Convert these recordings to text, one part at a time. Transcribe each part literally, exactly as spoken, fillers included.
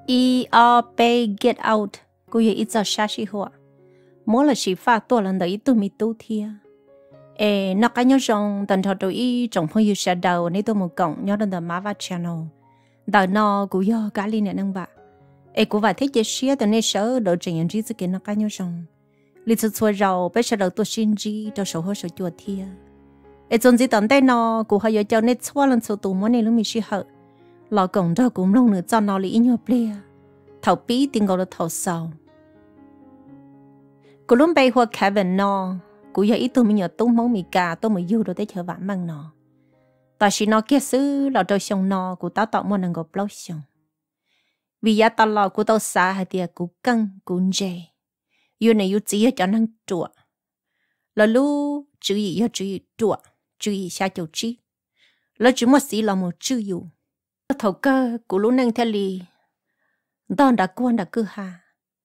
E R B get out cô yêu ít giờ xa xí hoa mỗi là chỉ pha tua lần đấy tôi mi tu thia ê nó cái nhớ rằng tận thọ tôi ý trong phong yêu xa đầu nên tôi một cộng nhớ đến the Mab Vaj Channel đời nó cũng do cả liên hệ năng bạc ê cũng vậy thế chế xía từ nay sợ đợi trình nhận trí sự kiện nó cái nhớ rằng lý sự xua rầu bây giờ đầu tôi xin trí cho số hồ số chuột thia ê trong gì tận đây nó cũng hay cho nên xua lần số tụ mỗi này lúc mình xí hở lò cổng đó cũng lâu nữa cho nó lý nhau bia thầu bí tiếng gọi là thầu sầu cô lúc bay hoa Kevin nó cũng giờ ít tôi mình nhớ tung mong mì cà tôi mới yêu rồi tới chờ vãn mang nó ta chỉ nó kia xứ là tôi xong nó của tao tạo món ăn gộp lâu xong vì giá tao lo của tao xa hay tiệt của căng của dễ yêu này yêu chỉ cho năng chùa là lu chữ gì yêu chữ chùa chữ gì xa châu chi là chữ một xí là một chữ yêu thầu cơ của lu năng theo li đòn đã quan đã cứ ha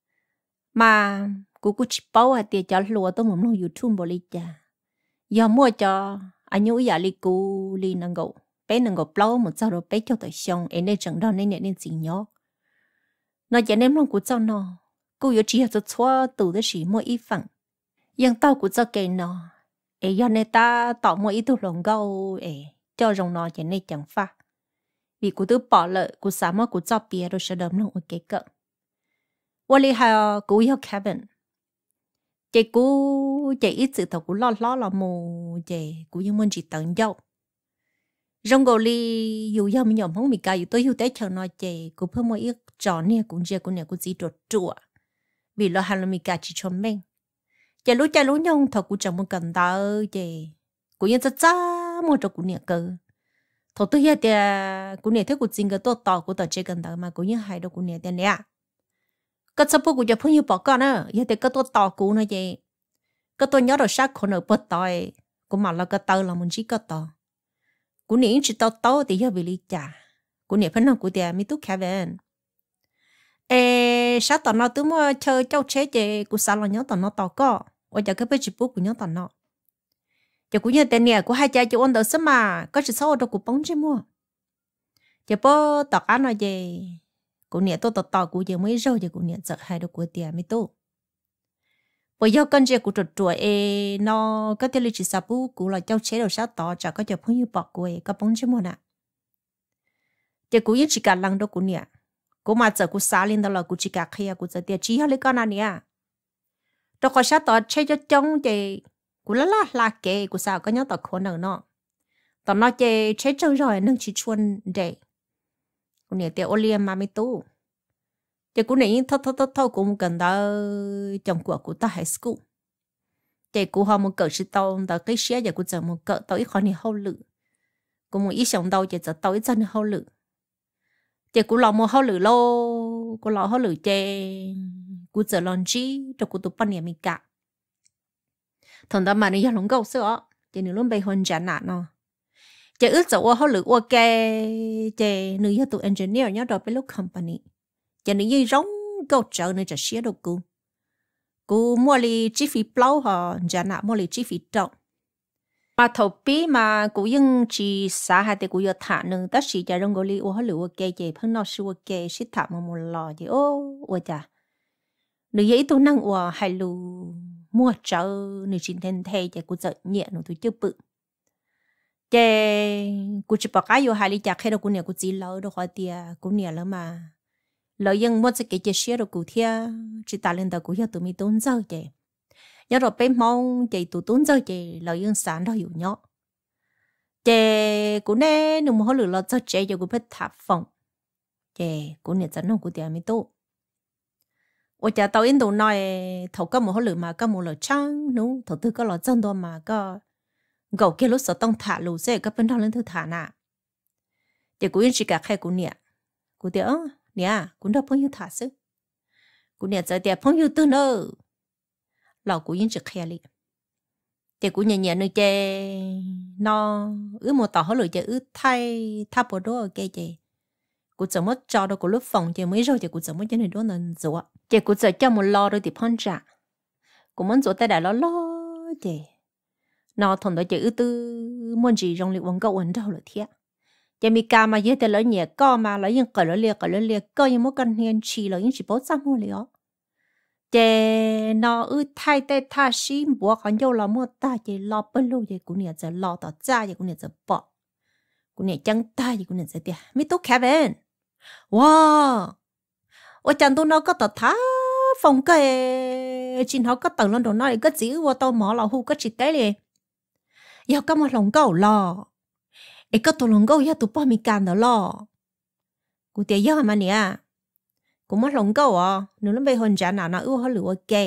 mà cô cũng chỉ bảo à tiệt cho lúa tôi muốn nuôi YouTube bồi cha giờ mua cho anh nhớ giờ li cô li năng gạo bé năng gạo bao một sao rồi bé cho tới xong em nên chẳng đó nên nên gì nhớ nó chỉ nên lòng của cháu nó cô yêu chỉ cho xóa từ đó chỉ mua ít phần nhưng tao của cháu kể nó em giờ nên ta tạo mua ít đồ lòng gạo em cho rồng nó chỉ nên chẳng pha vì cô tự bỏ lỡ cô sao mà cô cháu bia rồi sẽ đâm lòng ở cái cỡวันนี้ฮะกูอยากแค่เป็นเจ้ากูเจ้าอีสื่อถกูล้อล้อละมูเจ้ากูยังมันจีตังเจ้ารงกอลีอยู่ยามยอมห้องมีกายอยู่ตัวอยู่แต่เช้าน้อยเจ้ากูเพิ่มมาอีกจอเนี่ยกูเจ้ากูเนี่ยกูจีตรวจจั่วvì lo hành làมีกายจีชมเม่งเจ้ารู้เจ้ารู้ยองถกูจังมันกันตาเจ้ากูยังจะจ้ามันจะกูเนี่ยเกอถตัวเหี้ยเดียกูเนี่ยถ้ากูจริงก็ตัวต่อกูต่อเจ้ากันตามากูยังหายดกูเนี่ยเดียเนี่ยก็จะพูดกูจะพูดอยู่บอกก่อนนะอย่าแต่ก็ตัวต่อกูนะเจก็ตัวย้อนเราชักคนเอาเปิดต่อยกูมาแล้วก็เตาเรามันชี้ก็ต่อกูเนี่ยยิ่งจิตต่อต่อแต่ยังวิลิจ่ากูเนี่ยเพื่อนกูเดียมีตู้แคเวนเอชักต่อเนาะตัวมั่วเชยเจ้าเชเจกูสารเราย้อนต่อเนาะต่อก็ว่าจะก็ไปจิปุ๊กกูย้อนต่อเนาะจะกูเนี่ยแต่เนี่ยกูให้ใจจะวันเดิมสมาก็จะเศร้าตัวกูป้องใช่มั่วจะพอต่อกันหน่อยเจcô nhẹ tôi tọt tọt cô giờ mới rồi giờ cô nhẹ sợ hai đứa của tiền mới tốt bây giờ con trẻ của trượt trượt e nó có thể là chỉ sắp bù cô là cháu chế đầu sát tọt chả có chụp phong như bọc cô ấy có bóng chứ mà nè giờ cô chỉ cả lăng đó cô nhẹ cô mà giờ cô xả lên đó là cô chỉ cả kia cô giờ tiền chỉ hết lấy con này à đó có sát tọt chế cho trống thì cô lá lá lá kệ cô sao có nhớ tọt khổ nào nó tọt nó chế chế trống rồi nâng chỉ chuồn để cô này tiêu olia mà mới tu, thì cô này thâu thâu thâu thâu cũng cần đó chồng của cô ta high school, thì cô họ một cỡ chỉ tàu đó cái xe giờ cô chờ một cỡ tàu ít khó này hậu lự, cô một ít sống đầu chỉ chờ tàu ít chân hậu lự, thì cô làm một hậu lự lâu, cô làm hậu lự thì cô chờ làm chi cho cô tụ半年mới cả, thằng đó mà nó giờ lông gấu sữa, thì nó luôn bị hôn chán nạn nó. Chị ước dẫu họ lựa ok chị nữ gia tụ engineer nhớ rồi bên lúc company chị nữ như giống câu trợ nơi trả xía đâu cô cô mua li chi phí plau họ trả nợ mua li chi phí trọng mà thầu bí mà cô nhưng chỉ xã hai thì cô giờ thả nương tất sĩ trả rong gọi li họ lựa ok chị phân nó siêu ok xí thả mà một lò chị ô ôi chà nữ gia tụ năng ủa hay lù mua trợ nữ chính thân thay chị cô giận nhẹ nó tôi chưa bự chế cô chỉ bảo cái vô hai lý chặt hay đâu cô nè cô chỉ lỡ đâu khỏi tiền cô nè lỡ mà lỡ nhưng muốn sẽ cái chế xía đâu cô thia chỉ ta lên đầu cô cho tụi mình tốn giờ chế nhớ rồi bé mong chế tụi tốn giờ chế lỡ nhưng sáng đó hiểu nhớ chế cô nè nếu mà họ lừa lỡ cho chế cho cô phải thả phòng chế cô nè dẫn nó cô tiền mới tốt ôi cha tao in đồ nói thầu có một họ lừa mà có một lỡ trắng đúng thầu tư có lỡ chân đó mà có gầu kia lúc sợ tông thả lù xe các bên đó lên thư thả nè để cô yên chỉ cả khai cô nè cô tiếc nè cô đâu phong yêu thả sức cô nè giờ tiếc phong yêu tư nơ lão cô yên chỉ khai li để cô nhẹ nhẹ nơi chè nó ứ một tàu hơi lười chè ứ thay tháp bộ đồ cái chè cô giờ mất cho đâu cô lúc phòng chè mới rồi chè cô giờ mất cho nên đó là rửa chè cô giờ cho một lò rồi thì phong trả cô muốn rửa tay đã lo lo chè nó thằng đó chỉ ư tư muốn gì trong liệu quăng câu ấn đâu là thiệt giờ mi cà mà giờ thì lỡ nhẹ co mà lỡ những cỡ lỡ liệt cỡ lỡ liệt co những mối cần hiền chỉ lỡ những chỉ bớt sao mua liệt giờ nó ư thay tê tha xí bùa còn dâu là mua ta giờ lo bớt lâu giờ cũng nhẹ giờ lo tỏ ra giờ cũng nhẹ giờ bỏ cũng nhẹ chẳng ta giờ cũng nhẹ giờ tiền mi tốt Kevin wow ôi chẳng tôi nó có tỏ thá phòng cái chính họ có tầng lên đồ nói cái chữ vô tao mỏ là hu cái chỉ cái liền giờ có một lòng câu lo ấy có tụi lòng câu giờ tụi bao mi can đó lo cụ tiệt giờ mà nè cũng một lòng câu à nếu nó bị hôn trả nào nó ưu họ lừa ok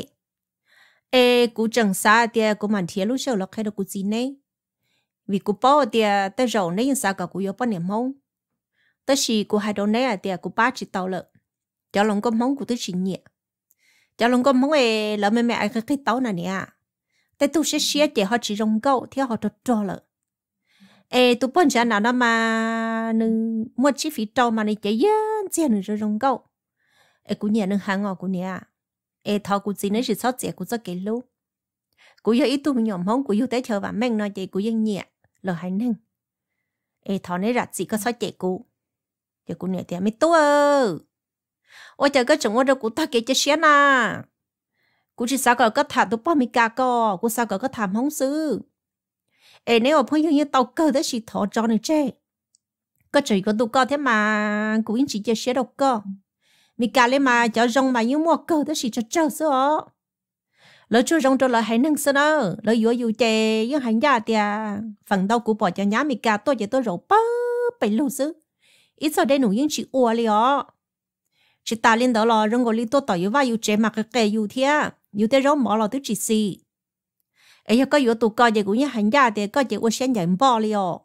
ê cụ chẳng xa tiệt cụ mình thiệt lúc sau là khai được cụ gì này vì cụ bao tiệt tới rồi nếu như sao cả cụ yếu bao niệm không tới khi cụ hai đứa này à tiệt cụ ba chỉ tàu lợ cho lòng câu mong cụ tới chỉ nhẹ cho lòng câu mong ê là mẹ mẹ ai cái cái tàu này nè tại tôi sẽ xé để họ chỉ rong câu theo họ trò trò lợ ê tôi bọn cha nào đó mà nương mua chi phí trâu mà này chạy yên chơi nương rồi rong câu ê cũng nhẹ nương hàng ngọ cũng nhẹ ê thọ cũng gì nữa chỉ sót trẻ cũng rất cái lú cũng yêu ít tôi mình nhỏm hông cũng yêu tới chờ và mình nói vậy cũng yên nhẹ lời hay nương ê thọ này rạt gì có sót trẻ cũng giờ cũng nhẹ thì mới tốt ơ ôi trời cái chồng ở đâu cũng ta kể cho xé na cũng chỉ sao có cái thà tôi bao mi cà co cũng sao có cái thà hông sư ê nếu mà phong như tàu cơ đó chỉ thọ cho này chứ có chỉ có tụ co thế mà cũng chỉ cho xé đâu co mi cà lên mà cho rong mà như mua cơ đó chỉ cho chờ sữa lỡ cho rong cho lỡ hay nâng sữa đó lỡ vừa vừa chè với hành gia thì phần đâu cũng bỏ cho nhá mi cà tôi chỉ tôi rổ bơ bảy lô sữa ít sau đây nụ những chỉ ua li ó chỉ ta lên đó là rong gọi li tôi tỏi và vừa chè mà cái kề vừa thế vừa thế rau mỏ là tôi chỉ xì ấy có yếu tụ coi gì cũng như hành gia thì có gì cũng sẽ nhận bỏ li ó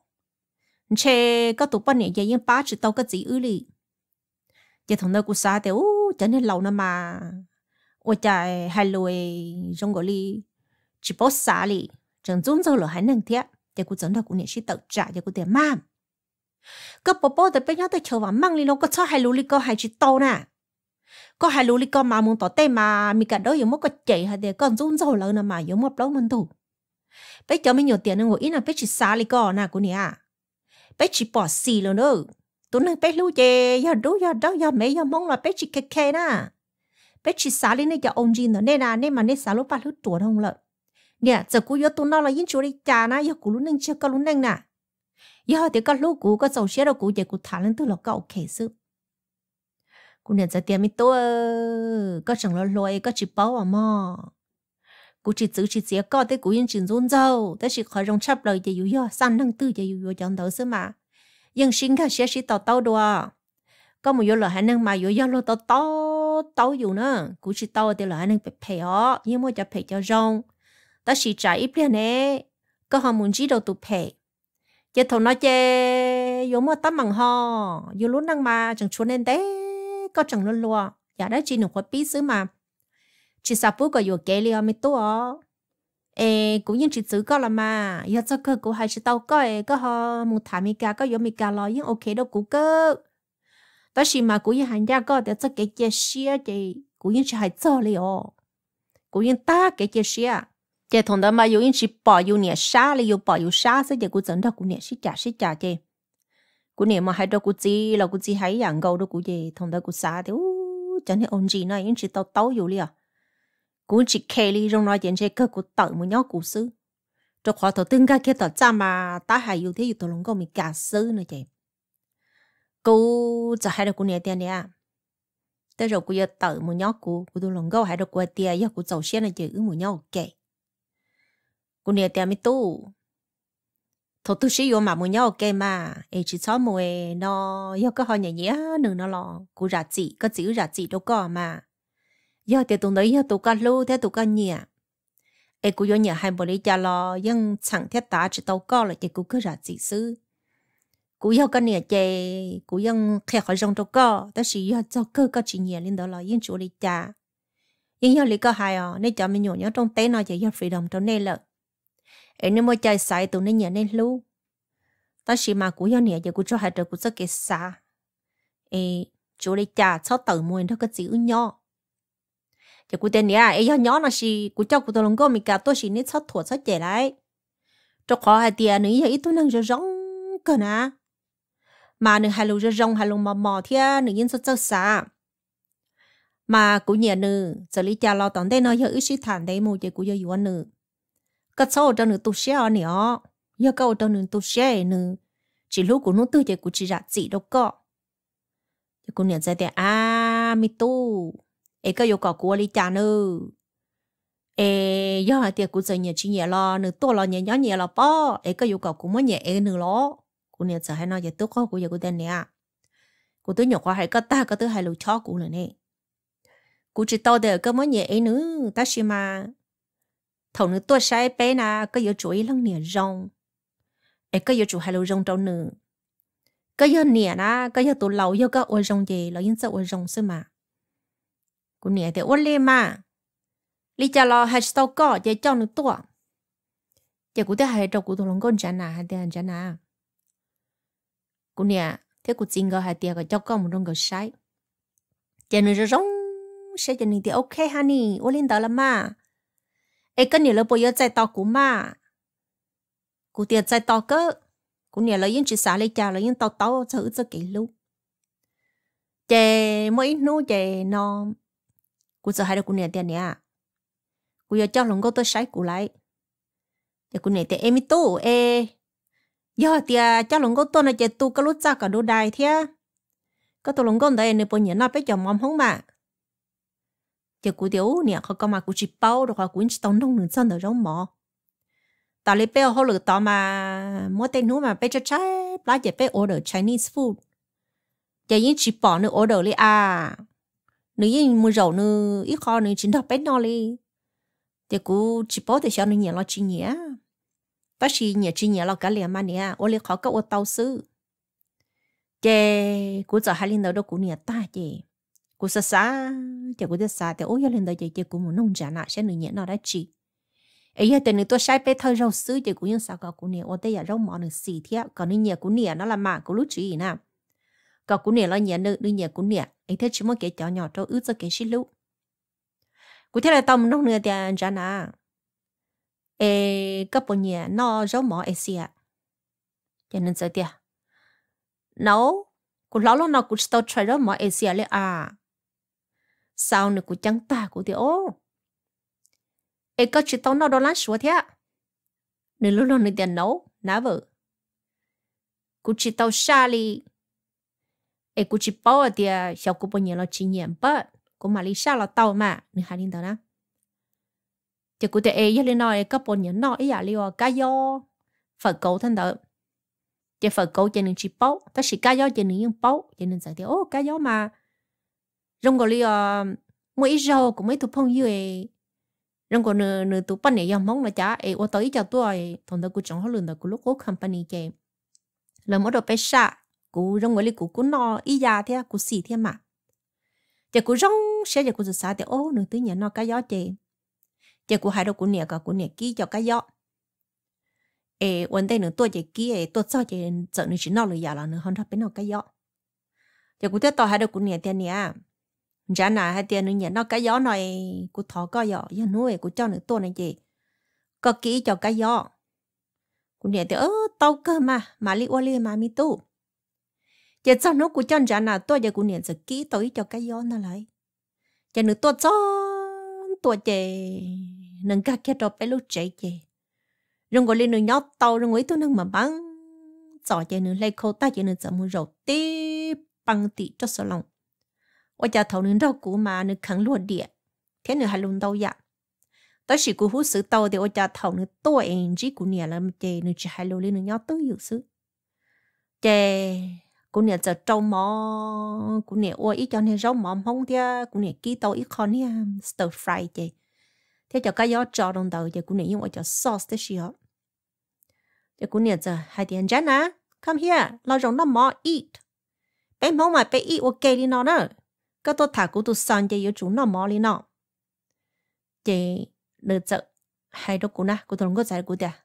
chè có tụ bao nhiêu gì những ba chỉ tao cái gì ư li giờ thằng nào cũng xa thì ô cho nên lâu nữa mà ôi trời hai lùi trong gọi li chỉ bỏ xa li chẳng giống như là hai năng thiệt giờ cũng chẳng đâu cũng nhớ chỉ tự trả giờ cũng tiền mam có bỏ bỏ thì bây giờ tôi chờ vào mang li nó có cho hai lùi li có hai chỉ tao nè có hai lùi li có mà muốn tỏ tên mà mình cả đó dùng một cái chạy hay để con giống như là mà dùng một lâu mình đủ bây giờ mình nhiều tiền nên ngồi ít là bây chỉ xa li có nè cũng nhớ bây chỉ bỏ xì rồi nữa tụi nó bé lưu về giờ đủ giờ đó giờ mấy giờ mong là bé chỉ kẹt kẹt na bé chỉ xả lên này giờ ông gì nữa nên là nên mà nên xả lúc ba lúc tuổi không lợ nè giờ cú giờ tụi nó là những chỗ đi trà na giờ cú lúc nâng chưa có lúc nâng nè giờ thì có lúc cú có dầu xe đâu cú giờ cú thả lên từ là có ok sự cú nè giờ tiền mi tôi có chẳng lo lôi có chỉ bao à mà cú chỉ giữ chỉ xé có tới cú yên chỉ run dâu tới chỉ khỏi rong chấp lời giờ yêu giờ san nâng tư giờ yêu chọn đầu xứ mà nhưng sinh cả sẽ chỉ tàu tàu đùa có một yếu là hai năng mà yếu yếu lo tàu tàu tàu yếu nữa cũng chỉ tàu thì là hai năng phải pay ó nhưng màจะ pay cho rong ta chỉ trả ít tiền nè có họ muốn chỉ đầu tụ pay giờ thằng nói chơi yếu mà tắm bằng ho yếu lúc năng mà chẳng chuồn lên đấy có chẳng luôn luôn giờ đó chỉ được khoa bí xứ mà chỉ sao bữa có yếu kể liền mới tốt ê cũng như chỉ giữ có là mà giờ cho cơ của hai chỉ tao có có họ một thả mi cá có yếu mi cá lo nhưng ok đâu cũng cơ đó chỉ mà cũng như hành gia có để cho cái chia sẻ thì cũng như chỉ hay cho liệu cũng như ta cái chia sẻ thì thằng đó mà yếu như chỉ bỏ yếu nhẹ xa là yếu bỏ yếu xa sẽ để cũng dẫn được cũng nhẹ xí trả xí trả chứ cũng nhẹ mà hay đâu cũng gì là cũng gì hay dạng gầu đâu cũng gì thằng đó cũng xa thì chẳng thể ôn gì nữa nhưng chỉ tao tao yếu liền cũng chỉ kể li trong nói chuyện chơi cơ của tự một nhóm cụ sư cho họ thầu tương cái kia tao cha mà ta hay yêu thế yêu tao lòng có mình cả sư nữa chị côจะให้เรากูเนี่ยเตียเนี่ยแต่เรากูจะtự một nhóm cụกูtao lòng có hayเรากูเตียgiờกูgiàu xe này chỉ một nhóm kểกูเนี่ยเตียไม่ตู้thầu tu sĩ vô mà một nhóm kể mà ấy chỉ cho một nó giờ có họ nhẹ nhẹ nữa nó loกูra chỉ có chữ ra chỉ đâu có mà giờ thì tụi nó giờ tụi con lưu thế tụi con nhẹ, ấy cũng có nhẹ hai bữa đi cha lo, nhưng chẳng thiết ta chỉ tao co lại thì cũng cứ ra chỉ sư, cũng giờ con nhẹ chơi, cũngยังแค่khỏi trong tao co,แต่是giờ cho cơ có chỉ nhẹ lên đó là những chỗ đi cha, nhưng giờ lý có hai à, nên cho mình nhổ nhớ trong té nó chỉ giờ freedom trong này là, ấy nếu mà chơi sai tụi nó nhẹ nên lưu,แต่是mà cũng giờ nhẹ giờ cũng cho hai đứa cũng rất cái xa, ấy chỗ đi cha cháu tự mua nó có chữ nhỏ. giờ cụ tên nè ấy nhỏ nhỏ nó xí cụ cho cụ tao lòng có mình cả tôi xí nít sót thua sót chạy lại cho khó hai tiền nữa giờ ít tôi năng giờ rong cơ nè mà nửa hai lù rong rong hai lù mò mò thia nửa yên sốt sốt xả mà cũng nhẹ nửa giờ lý cha lo tận đây nó giờ ít sĩ thản đấy mua chỉ cũng giờ yuan nửa cái số cho nửa tu sửa nửa giờ câu cho nửa tu sửa nửa chỉ lúc của nó tư chỉ cũng chỉ ra chỉ đâu có chỉ cũng nhẹ ra để à mi tu ấy cái yêu cầu của lý cha nửa ê giờ thì cũng giờ nhẹ chỉ nhẹ lo nửa to lo nhẹ nhỏ nhẹ lo po ấy cái yêu cầu cũng mới nhẹ nửa lo cũng nhẹ giờ hay nói giờ tôi có cũng giờ cũng tên nè cũng tôi nhọc qua hay cái ta cái tôi hay lù chó cũng nữa nè cũng chỉ tao để cái mới nhẹ nữa ta chỉ mà thầu nữa tôi sai bé na cái yêu chuối lăng nhẹ rong ấy cái yêu chủ hay lù rong trâu nữa cái yêu nhẹ na cái yêu tôi lâu yêu cái ôi rong gì là yên sợ ôi rong xí mà cũng nhẹ thì ôi lên mà lý cha lo hay tao có để cho nữa tôi giờ cũng thấy hay đâu cũng tôi lòng con chán à hay tiền chán à cũng nhẹ thế cũng chính cái hay tiền cái cho con một đồng cái sai giờ nữa rong sẽ cho nên thì ok honey ôi lên đó là mà ấy cái này là bây giờ chạy tao cũng mà cũng tiền chạy tao cơ cũng nhẹ là yên chỉ xả lấy cha là yên tao tao thử cho kỹ lúc chè mỗi nô chè nó cũng sợ hay được cũng nhẹ tiền nè cũng giờ cho lòng cô tôi sai cũng lại để cũng nhẹ tiền em tu ê giờ thì cho lòng cô tôi là chè tu cái lúc ra cả đồ đài thế cái tôi lòng cô đây nếu bây giờ nó phải chồng mắm không mà chỉ cú điều nè họ có mà cú chỉ bao rồi họ cũng chỉ tông nông nương chân được giống mỏ tại lý béo họ lựa tao mà mỗi tênนู้mà bé cho trái lá chỉ bé order Chinese food chỉ những chỉ bỏ nữa order li à nếu như mua rau nữa ít kho nữa chỉ đọc bé nó li chỉ cú chỉ bỏ thì sao nữa nhẹ lo chỉ nhẹ bác sĩ nhẹ chỉ nhẹ lo cả liền mà nè ô li khó có ô tàu sư chỉ cú giờ hai linh đầu đó cú nhẹ ta chỉ cú sa sa chỉ cú sa thì ôi giờ lên đây chỉ chỉ cú muốn nông trả nè sẽ nửa nhẹ nó đã chỉ ấy giờ từ nửa tôi sai bé thôi rau sứ chỉ cú những sao cả cú nhẹ ở đây là rau mỏ nửa xì thế còn nửa nhẹ cú nhẹ nó là mà cú lúc chỉ nè còn cú nhẹ là nhẹ nửa nửa nhẹ cú nhẹ ấy thế chỉ muốn cái chó nhỏ trâu ướt cho cái xí lú cú thế là tao muốn nông nửa tiền trả nè ê cái bộ nhẹ nó rau mỏ ấy xì à cho nên sao thế nấu cú lão nó cú tao try rau mỏ ấy xì à à sao nữa cũng chẳng ta cũng thì ô ấy có chỉ tao nó đó lắm số thế nữa lúc lúc nữa tiền nấu ná vợ cũng chỉ tao xa li ấy cũng chỉ bảo thì sao cũng bao nhiêu là chỉ nhận bớt cũng mà li xa là tao mà nữa hai linh đó nè chỉ cũng thì ấy giờ lên nói có bao nhiêu nó ấy à li cái do phật cầu thân đó chỉ phật cầu cho nên chỉ bảo ta chỉ cái do cho nên những bảo cho nên sao thì ô cái do mà rong gọi là mỗi rau cũng mấy tụ phong như vậy rong gọi nửa nửa tụ bánh này yam mong là chả ấy ô tới cho tôi thằng đó cũng chẳng có lương đó cũng lúc có company chơi là mỗi đồ bé sa cũng rong gọi là cũng cũng no ý già thế cũng xì thế mà chỉ cũng rong sẽ chỉ cũng rất xa thì ô nửa thứ nhà nó cái gió chơi chỉ cũng hai đồ cũng nhẹ cả cũng nhẹ kỹ cho cái gió ấy vấn đề nửa tôi chỉ kỹ ấy tôi sao chỉ sợ nửa chỉ nó lười già là nửa hơn thấp bên nó cái gió chỉ cũng tiếp tục hai đồ cũng nhẹ tiền nhẹ chả nà hai tiền nữa nhỉ nó cái gió này của thọ có gió gió nuôi của cho nữa tôi này gì có kỹ cho cái gió của nhỉ thì ơ tao cơ mà mà li oli mà mi tu giờ trong nó của cho chả nà tôi giờ của nhỉ sẽ kỹ tới cho cái gió nó lại cho nữa tôi cho tôi chè nâng cả cái trò bé lúc chạy chè rồi gọi lên nữa nhót tàu rồi ấy tôi nâng mà bắn giỏ chè nữa lấy khâu ta chè nữa sợ mua rau tiếp bằng tị cho sợ lòng我家头人到古嘛，你啃落地，天你还轮到呀？但是古胡死到的，我家头你多人只古年了，这你只还落里你要都有事。这古年在招毛，古年我一叫你招毛红的，古年几刀一看呢 ，stir fry 这，这叫个要招动到，这古年用我叫 sauce 的时候，这古年在还点真啊 ，come here，老容那毛 eat， 别毛嘛别 eat， 我给你拿呢。cái tôi thả của tôi sang cho yêu chủ nó mò đi nó chị được sợ hay đó của na của tôi không có giải của ta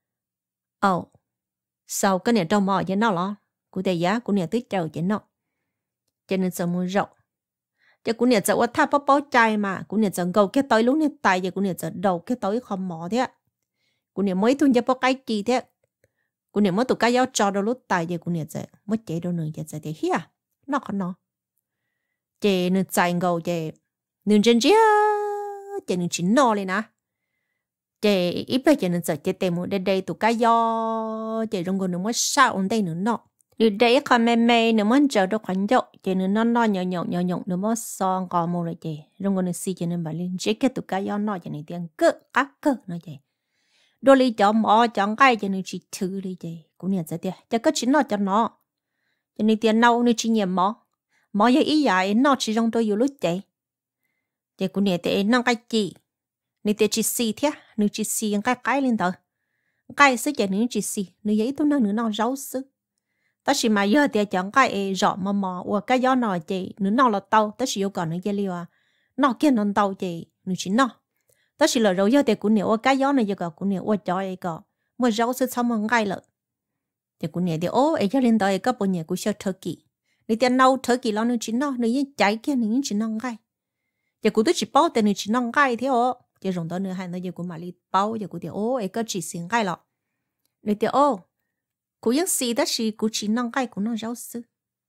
ồ sau cái này trong mò cho nó lo của ta giá của này tới chờ cho nó cho nên sợ mua rộng cho của này sợ quá tháp bó bó chai mà của này sợ gầu cái tối lúc này tài giờ của này sợ đầu cái tối không mò thế của này mới thôi cho bó cái chi thế cú nè mất tụ cái gió cho đâu lúc tài giờ cú nè giờ mất chế đâu nữa giờ giờ thì hia nó còn nó chế nè chạy ngầu chế nè chân chia chế nè chín nọ lên nè chế ít bây giờ nè giờ chế tèm một đây đây tụ cái gió chế trong còn nè mất sao ở đây nữa nọ từ đây còn mê mê nè mất chờ đâu khoản dậu chế nè nó nó nhỏ nhỏ nhỏ nhỏ nè mất son còn một rồi chế trong còn nè xì chế nè bà lên chế cái tụ cái gió nọ chế nè tiếng cỡ cá cỡ nó chế đôi li cho mỏ chọn cái cho nên chỉ thử đi chứ cũng nhận ra tiền cho cái chuyện nó cho nó cho nên tiền nâu nên chỉ nhận mỏ mỏ giờ ý giải nó chỉ trong tôi yêu lúc chạy thì cũng nhận tiền năng cái gì nên tiền chỉ xì thế nên chỉ xì cái cái lên thôi cái sức cho nên chỉ xì nên vậy tôi năng nữa nó rau sức ta chỉ mà giờ tiền chọn cái rõ mà mỏ hoặc cái gió nọ chị nữa nó là tàu ta chỉ yêu còn nữa cái liu à nó kia nó tàu chị nữa chỉ nó đó chỉ là rồi giờ thì cũng nhiều cái gió này giờ cả cũng nhiều cho ấy cả mà rau sẽ xong mà ngay lợ thì cũng nhiều thì ô ấy cho lên tới các bộ nhà cũng sẽ thơ kỳ nếu tiền nấu thơ kỳ lo nữa chỉ nó nếu như trái kia nếu như chỉ nó ngay thì cũng tôi chỉ bao tiền nếu chỉ nó ngay thế ô thì rồng đó nữa hay nó giờ cũng mà đi bao giờ cũng thì ô ấy có chỉ xin ngay lọ nếu thì ô cũng những gì đó chỉ cũng chỉ nó ngay cũng nó rau sư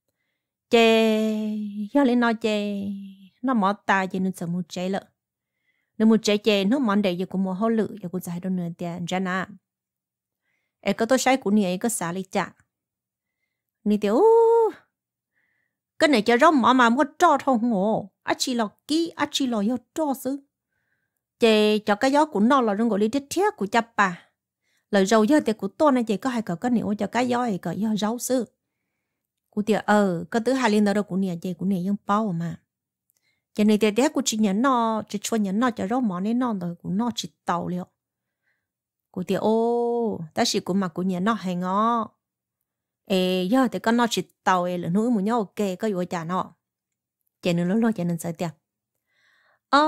chè giờ lên nói chè nó mỏ ta chè nó sợ một chè lợ nếu một trái chè nó món đầy giờ cũng mua hỗ lự giờ cũng giải đâu nữa tiền ra na ấy có tôi sai của này có xả lấy chả này tiểu cái này cho rau mà mà mua cho thôi ngộ á chỉ là kí á chỉ là yêu cho xứ chè cho cái gió của nó là rong gọi đi thiết của cha bà lời rau giờ thì của tôi này chè có hai cỡ cái này cho cái gió ấy cỡ gió rau xứ của tiệt ờ có thứ hai lên đó đâu của này chè của này dùng bao mà cho nên để để của chị nhẫn nó chỉ cho nhẫn nó cho rau món nên nó rồi cũng nó chỉ tàu liệu của tiệt ô ta chỉ của mà của nhẫn nó hay ngó ê giờ thì con nó chỉ tàu ê là nuôi một nhau ok có vô trả nó cho nên nó lo cho nên sợ tiệt ờ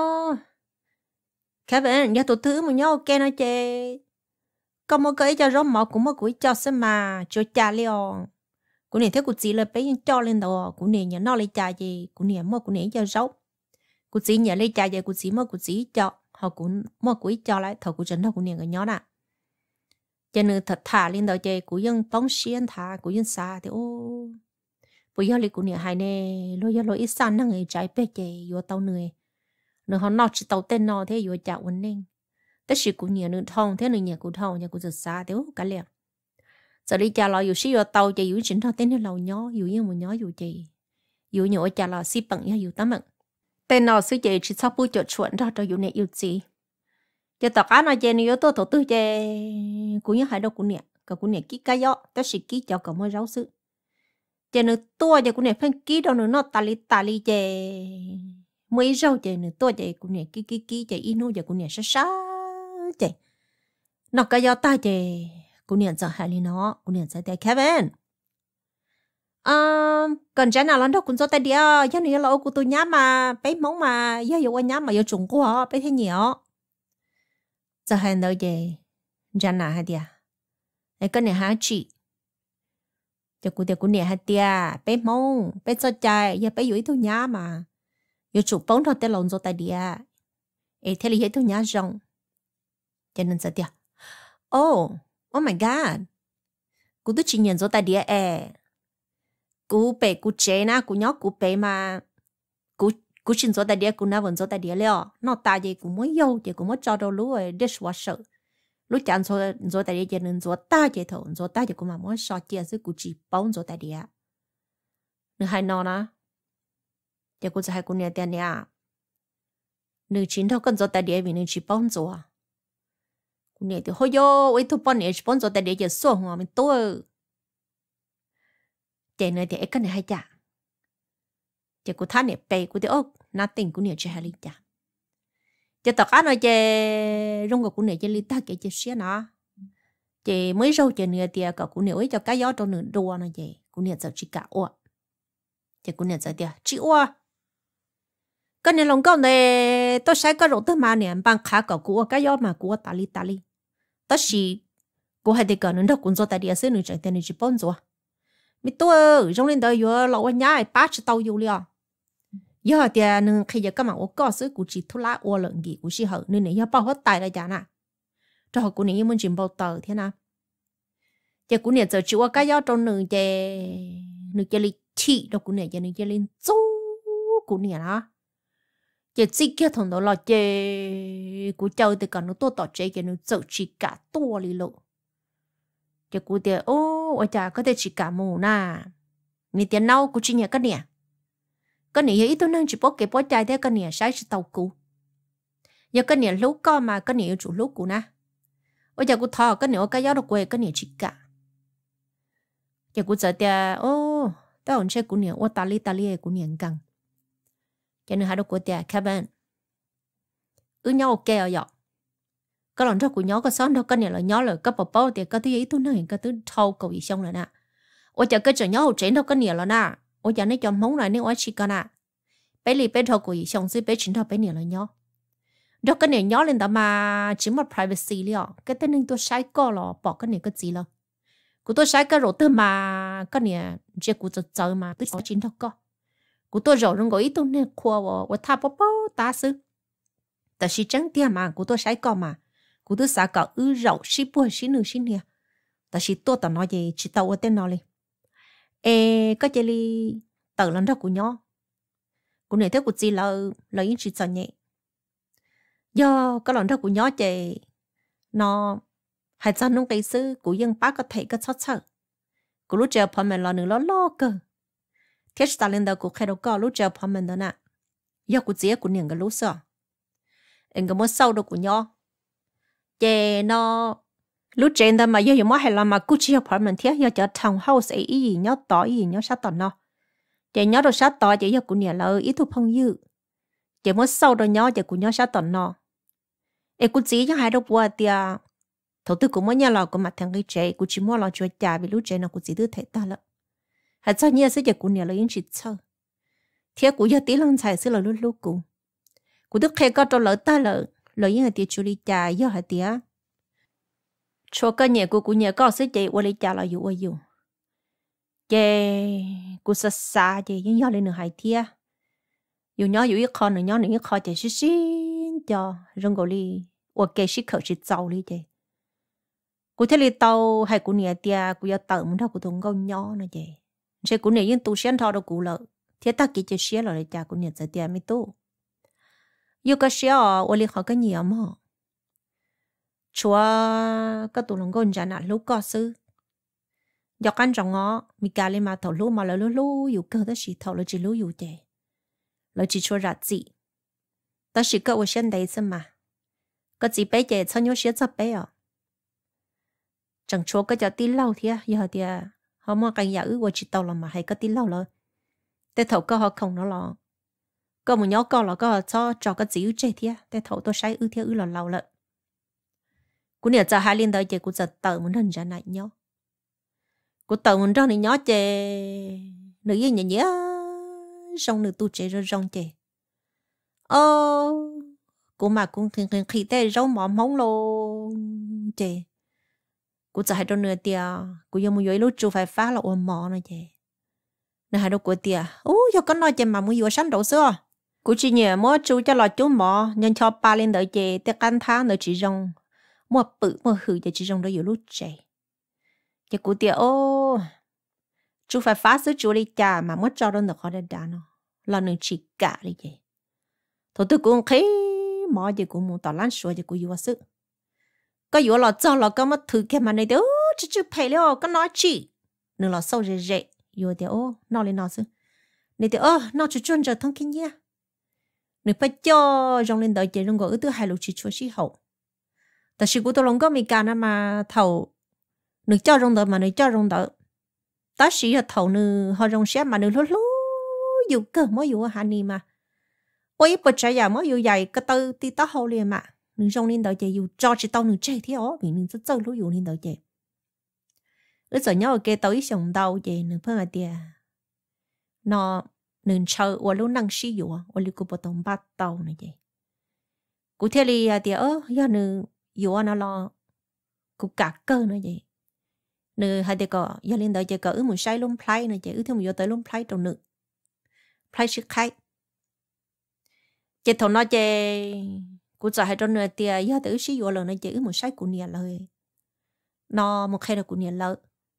các bạn giờ tụi thứ một nhau ok nó chê có một cái cho rau món cũng một cái cho xem mà cho trả liệu của này thế của chị là bé cho lên đầu của này nhẫn nó lấy trả gì của này mua của này cho rau cô chỉ nhớ lấy trái vậy cô chỉ mua cô chỉ cho họ cũng mua cô cho lại thầu cô chân đâu cô niệm cái nhỏ nè cho nên thật thà lên đầu chơi cô dân bóng xiên thà cô dân xa thì ô bây giờ lấy cô niệm hai nè lôi giờ lôi ít san năng người trái bé chơi vô tàu người nữa họ nọ chỉ tàu tên nọ thế vô chả ổn định tất sự cô niệm nữa thông thế nữa nhà cô thông nhà cô giật xa thì ô cả liền giờ đi chả lo vô xí vô tàu chơi vô chính thọ tên nó lâu nhỏ vô yên một nhỏ vô chơi vô nhỏ chả lo xí bằng nha vô tắm mặn tên nó sư chị chỉ sắp bút cho chuẩn ra cho yêu nè yêu gì giờ tất cả nó chơi nhiều tôi thổ tư chơi cũng như hai đâu cũng nè cả cũng nè kí cái gió tất sĩ kí cho cả mấy rau sư chơi nữa tôi chơi cũng nè phân kí đâu nữa nó tali tali chơi mấy rau chơi nữa tôi chơi cũng nè kí kí kí chơi inu chơi cũng nè sa sa chơi nó cái gió ta chơi cũng nè giờ hai li nó cũng nè giờ chơi Kevin à còn trái nào lần đó cũng cho tay đi à giờ này là ô của tôi nhá mà bé móng mà giờ yêu anh nhá mà yêu trùng của họ bé thế nhiều giờ hai nơi về trái nào hai tia cái cái này hai chị giờ của tia của này hai tia bé móng bé cho trái giờ bé yêu tôi nhá mà yêu trùng bóng thôi tay lòng cho tay đi à ấy thế là tôi nhá rong cho nên giờ tia oh oh my god của tôi chỉ nhận cho tay đi à cú bé cú chế na cú nhóc cú bé mà cú cú xin số tài địa cú na vẫn số tài địa liệu nó ta gì cú mới yêu chỉ cú mới cho đâu lúa dishwasher lúc chán số số tài địa chỉ nên số ta chỉ thầu số ta chỉ cú mà mới so chia giữa cú chỉ bóng số tài địa nữa hai nó na chỉ cú sẽ hai cú này tiền nha nữa chín thầu con số tài địa vì nữa chỉ bóng số cú này thì hơi yo ấy thôi bóng này chỉ bóng số tài địa chỉ số mà mình tôi để nơi thì cái này hay chả chỉ có thằng này bày của tôi nó tình của nhiều chơi hay chả chỉ tất cả nói chơi rong của của nhiều chơi ta cái chơi xía nó chỉ mới rau chơi nhiều thì cả của nhiều ấy cho cái gió trong nửa đua nó chơi của nhiều giờ chỉ cả ô chỉ của nhiều giờ thì chỉ ô cái này lòng con này tôi sai cái rồi tôi mà nè bằng khá cả của cái gió mà của tali tali tất chỉ của hai đứa con nó đâu cũng do tại địa xứ nữa chơi thì nó chỉ bốn rồi mi tôi trong lên đời vừa lâu anh nhái ba chỉ tàu yêu liền giờ thì nên khi giờ các bạn có sự cụ chỉ thu lá ô lợn gì cũng chỉ hở nên này giờ bao hết tài là chả nè cho họ cụ này muốn chìm bao tờ thế nào giờ cũng nè giờ chịu cái gió trong nửa giờ nửa giờ li chi đâu cũng nè giờ nửa giờ lên chú cũng nè đó giờ chỉ kia thằng đó là giờ cũng chơi từ cả nó to to chơi giờ nó giờ chỉ cả to li lộ giờ cũng để ô ở nhà có thể chỉ cả mù na nè tiền nào cũng chỉ nhẹ cái nè cái nè ít tôi năng chỉ bỏ cái bỏ chạy theo cái nè sai chỉ tàu cũ giờ cái nè lúc co mà cái nè chủ lúc cũ na ở nhà cũng thò cái nè cái gió đâu quê cái nè chỉ cả giờ cũng giờ tia ô tao không chơi cũng nhiều ô tali tali cũng nhiều căng cho nên hai đứa của tia Kevin ư nhau ok ở dọc cái lần trước của nhau có sáng đâu cái này là nhau là cái bảo bảo thì cái thứ ấy tôi nói cái thứ thâu cầu gì xong rồi nè ô giờ cái chỗ nhau hậu chuyển đâu cái nhiều rồi nè ô giờ nó cho móng này nếu ở chỉ cái nè bé lì bé thâu cầu gì xong rồi bé chuyển thâu bé nhiều là nhau đó cái này nhau lên đó mà chỉ một privacy liệu cái tên nên tôi sai co là bỏ cái này cái gì lo của tôi sai cái rồi tôi mà cái này chỉ của tôi chơi mà tôi có chín đâu có của tôi rồi nó ý tôi nên khoa vào và tháp bao bao ta sưแต่是真的嘛của tôi sai có mà của tôi sai có ư rậu xí bùa xí nửa xí nèแต่是tôi tao nói gì chỉ tao ở tên nó đi ê cái gì đi tự lần đó của nhau của này thế của chị là là những chuyện nhẹ do cái lần đó của nhau chị nó hay cho nông cây sư của dân bác có thể cái sót sợ của lúc chờ phàm mình là nửa lo lo cơ thế ta lên đầu của khai đầu co lúc chờ phàm mình đó nè do của chị của những cái lúc sợ em cái món sau đó của nhau chị nó lúc trên đó mà giờ giờ mới hay là mà cứ chỉ học phàm mình thế giờ chờ thằng house ấy gì nhớ tỏi gì nhớ sát tỏi nó chị nhớ đồ sát tỏi chị giờ của nhà là ít thu phong dư chị mới sau đó nhớ chị của nhớ sát tỏi nó em cũng chỉ cho hai đứa bùa tia thầu tư cũng mới nhà lò của mặt thằng cái trẻ cũng chỉ mua lò chuột chả vì lúc trẻ nó cũng chỉ đưa thấy ta lợ hạt sao nhia sẽ giờ cũng nhà là những chuyện sao thế cũng giờ tí lần xài sẽ là lúc lúc cũng cũng tức khi có cho lỡ ta lợ lỡ những hạt tiền chú đi chả giờ hạt tiền cho cái nhà của cũng nhà có sẽ chạy qua đi chả là dụ ở dụ chạy cũng xa xa chạy những giờ lên nửa hai thia dụ nhỏ dụ ít con nữa nhỏ nữa ít con chạy xí xí cho rong gọi đi ok xí khẩu xí giàu đi chạy cụ thể là tàu hay cụ nhà tia cụ giờ tàu muốn đâu cụ thùng câu nhỏ nữa chứ, chứ cụ nhà những tu sen thọ đâu cụ lợ, thế ta kỹ chơi xe rồi cha cụ nhà giờ tia mới tu, yêu cái xe ở ở họ cái nhiều mà, chúa cái tụ lòng con chả lúc có sư, dọc ăn trong ngõ, mi cà lên mà thầu lú mà lú lú yêu cơ đó chỉ thầu lú chỉ lú yêu chứ, lú chỉ chúa rạt gì, đó chỉ cái ở sen đây xem mà, cái gì bé chơi sao nhớ xe cho bé à chẳng cho cái giờ tí lâu thì giờ thì họ mua cái nhà ư qua chỉ tàu là mà hay cái tí lâu rồi để thầu có họ không nó lo có một nhóm có là có cho cho cái gì ư chơi thì để thầu tôi sai ư theo ư là lâu lận cũng nhớ giờ hai liên đời chơi cũng giờ tàu muốn hình ra này nhau cũng tàu muốn ra này nhau chơi nữ gì nhỉ nhỉ xong nữ tu chơi rồi rong chơi ô cũng mà cũng khi khi khi tới rong mỏm hóng luôn chơi cụจะให้ตัวเนื้อเตียกูยังมุ่งย้อยรู้จูไฟฟ้าเราอมหมอนะเจนะให้ตัวกูเตียโอ้ยก็น้อยเจมามุ่งย้อยชั้นđầu xưaกูchỉ nhớ mua chú cho lọ chú mỏ nhân cho ba lên đợi ché te can tháng đợi chỉ rong mua bự mua hư để chỉ rong đợi yếu lúc ché chéกูเตียโอ้chúไฟฟ้าซื้อchú đi chả mà mất cho đơn được họ đã đá nó là nửa chỉ cả đi ché thôi tôi cũng thấy mỏ ché cũng muốn tao lăn xuôi chéกูyếu sức cái yếu là cho là cái mất thử cái mà này đó chứ chứ phải了cái nói chỉ nữa là sau rồi rồi yếu thì ô nó lên nó chứ này thì ơ nó chỉ chuyên trở thông kinh nhá nữa phải cho trong lên đời chơi trong gọi ước hai lục chỉ chúa sĩ hậuแต่是กูตัวลงก็มีการนะมาเท่านึกเจ้ารงเดอมานึกเจ้ารงเดอแต่是เท่านึกเขารงเสียมานึกลุ้ลุ้อยู่เกิดไม่อยู่หันนี่มาโอ้ยปัจจัยอย่างไม่อยู่ใหญ่ก็ตือตีต้าเขาเลยมานึกtrong lên đời chơiอยู่cho chỉ taoนึกchơi thế ó vìนึกrất chơi lúcอยู่lên đời chơi ước giờ nhau cái tới sống đầu chơiนึกเพื่อเดียnóนึกเชื่อว่าลูกนั่งชี้อยู่ว่าลูกกูปต้องบัดเตาเนี่ยเจกูเทลีอะเดียเออย่านึกอยู่ว่านั่นละกูกักเกอร์เนี่ยเจนึกให้เด็กก็อย่าเล่นเดี๋ยวเจก็อื้อหมุนใช้ล้มไพร์เนี่ยเจอื้อที่มันอยู่tớiล้มไพร์ตรงนึกไพร์ชื่อใครเจถอนน้อยเจกูจะให้ตรงเนื้อเดียอย่าtớiชี้อยู่เลยเนี่ยเจอื้อหมุนใช้กูเนี่ยเลยนอมันใครเรากูเนี่ยเลย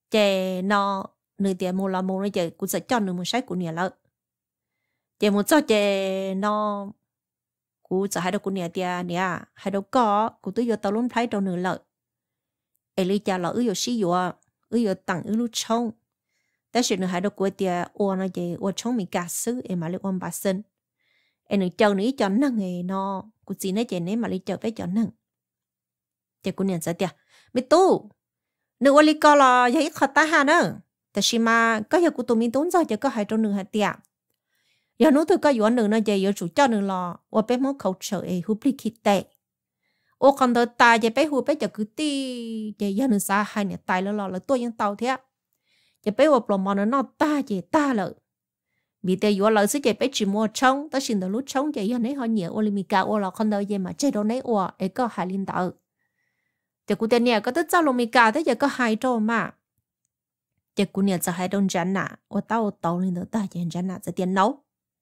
chè nó nửa tiền mua là mua nó chè cũng sẽ cho nửa một sách của nhà lợ chè một cho chè nó cũng sẽ hai đứa của nhà tiền nè hai đứa có cũng tôi giờ tao luôn thấy trong nửa lợ ấy lý cha là ư yo xí yo ư yo tặng ư lúc trôngแต่สิ่งหนึ่งให้เรากลัวเดียอ้วนนะเจอ้วนช่องมีกาซื้อเอ็มมาเลยอ้วนบาซึนเอ็นหนึ่งเจ้านี้จอนนั่งไงเนาะกูจีน่าเจนี่มาเลยเจ้าไปจอนนั่งเจ้ากูเนี่ยจะเดียไม่ตู้หนึ่งวันลีก็รอยังอีกขอตาหาเนอะแต่ชิมาก็ยังกูตัวมีตุ้นใจจะก็ให้ตัวหนึ่งให้เดียอย่างนู้นเธอก็อยู่อันหนึ่งนะเจอยู่จู่เจ้าหนึ่งรอว่าเป็นมองเขาเฉยฮุบลิคิดเตะโอ้คนเดินตายจะไปหูไปจะคือตีจะยังหนึ่งสาหัสเนี่ยตายแล้วรอแล้วตัวยังเต่าเทียจะไปว่าปลอมมันนอตาเจตาเลยvì thế giờ lời sẽไปchỉ mua trống tới xin được lúc trống chỉ giờ này họ nhiều Olympica ô là con đâu vậy mà chế độ này ô ấy có hai linh đạo thì cụ tên này có tới giao Olympica thế giờ có hai trâu mà thì cụ nàyจะhai đông chán nè ô tao tao lên đó ta chỉ chán nèจะtiền nấu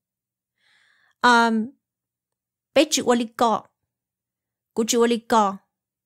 um ไปchỉ Olympica cụ chỉ Olympica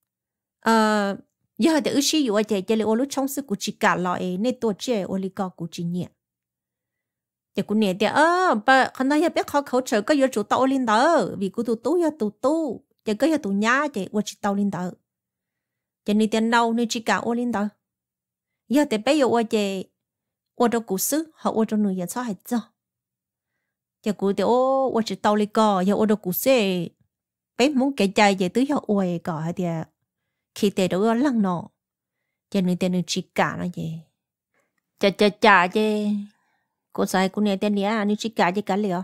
ờ giờ thì ước sĩอยู่ở đây là lúc trống sự cụ chỉ cả lại nên tôi chơi Olympica cụ chỉ nhẹจะกูเนี่ยเดี๋ยวเออปะคนนั้นยังเป็นเขาเขาเฉยก็อยู่จุดเตาลินเตอร์วิกูตัวตู้ยังตัวตู้จะก็ยังตัวย้าจะว่าจิตเตาลินเตอร์จะนี่เดี๋ยวเราเนี่ยจิกาโอลินเตอร์ยังแต่ไปอยู่ว่าจะว่าจะกูซื้อเขาว่าจะหนุ่ยยังชอบให้เจ้าจะกูเดี๋ยวว่าจิตเตาลิก่อยังว่าจะกูซื้อไปมุ่งแก่ใจจะตื้อยังอวยก่อให้เดี๋ยวคิดแต่เดี๋ยวลังหนอจะนี่เดี๋ยวนี่จิกานะจะจะจะจ่าจะcô sai cô này tên này anh chỉ cả chỉ cả liệu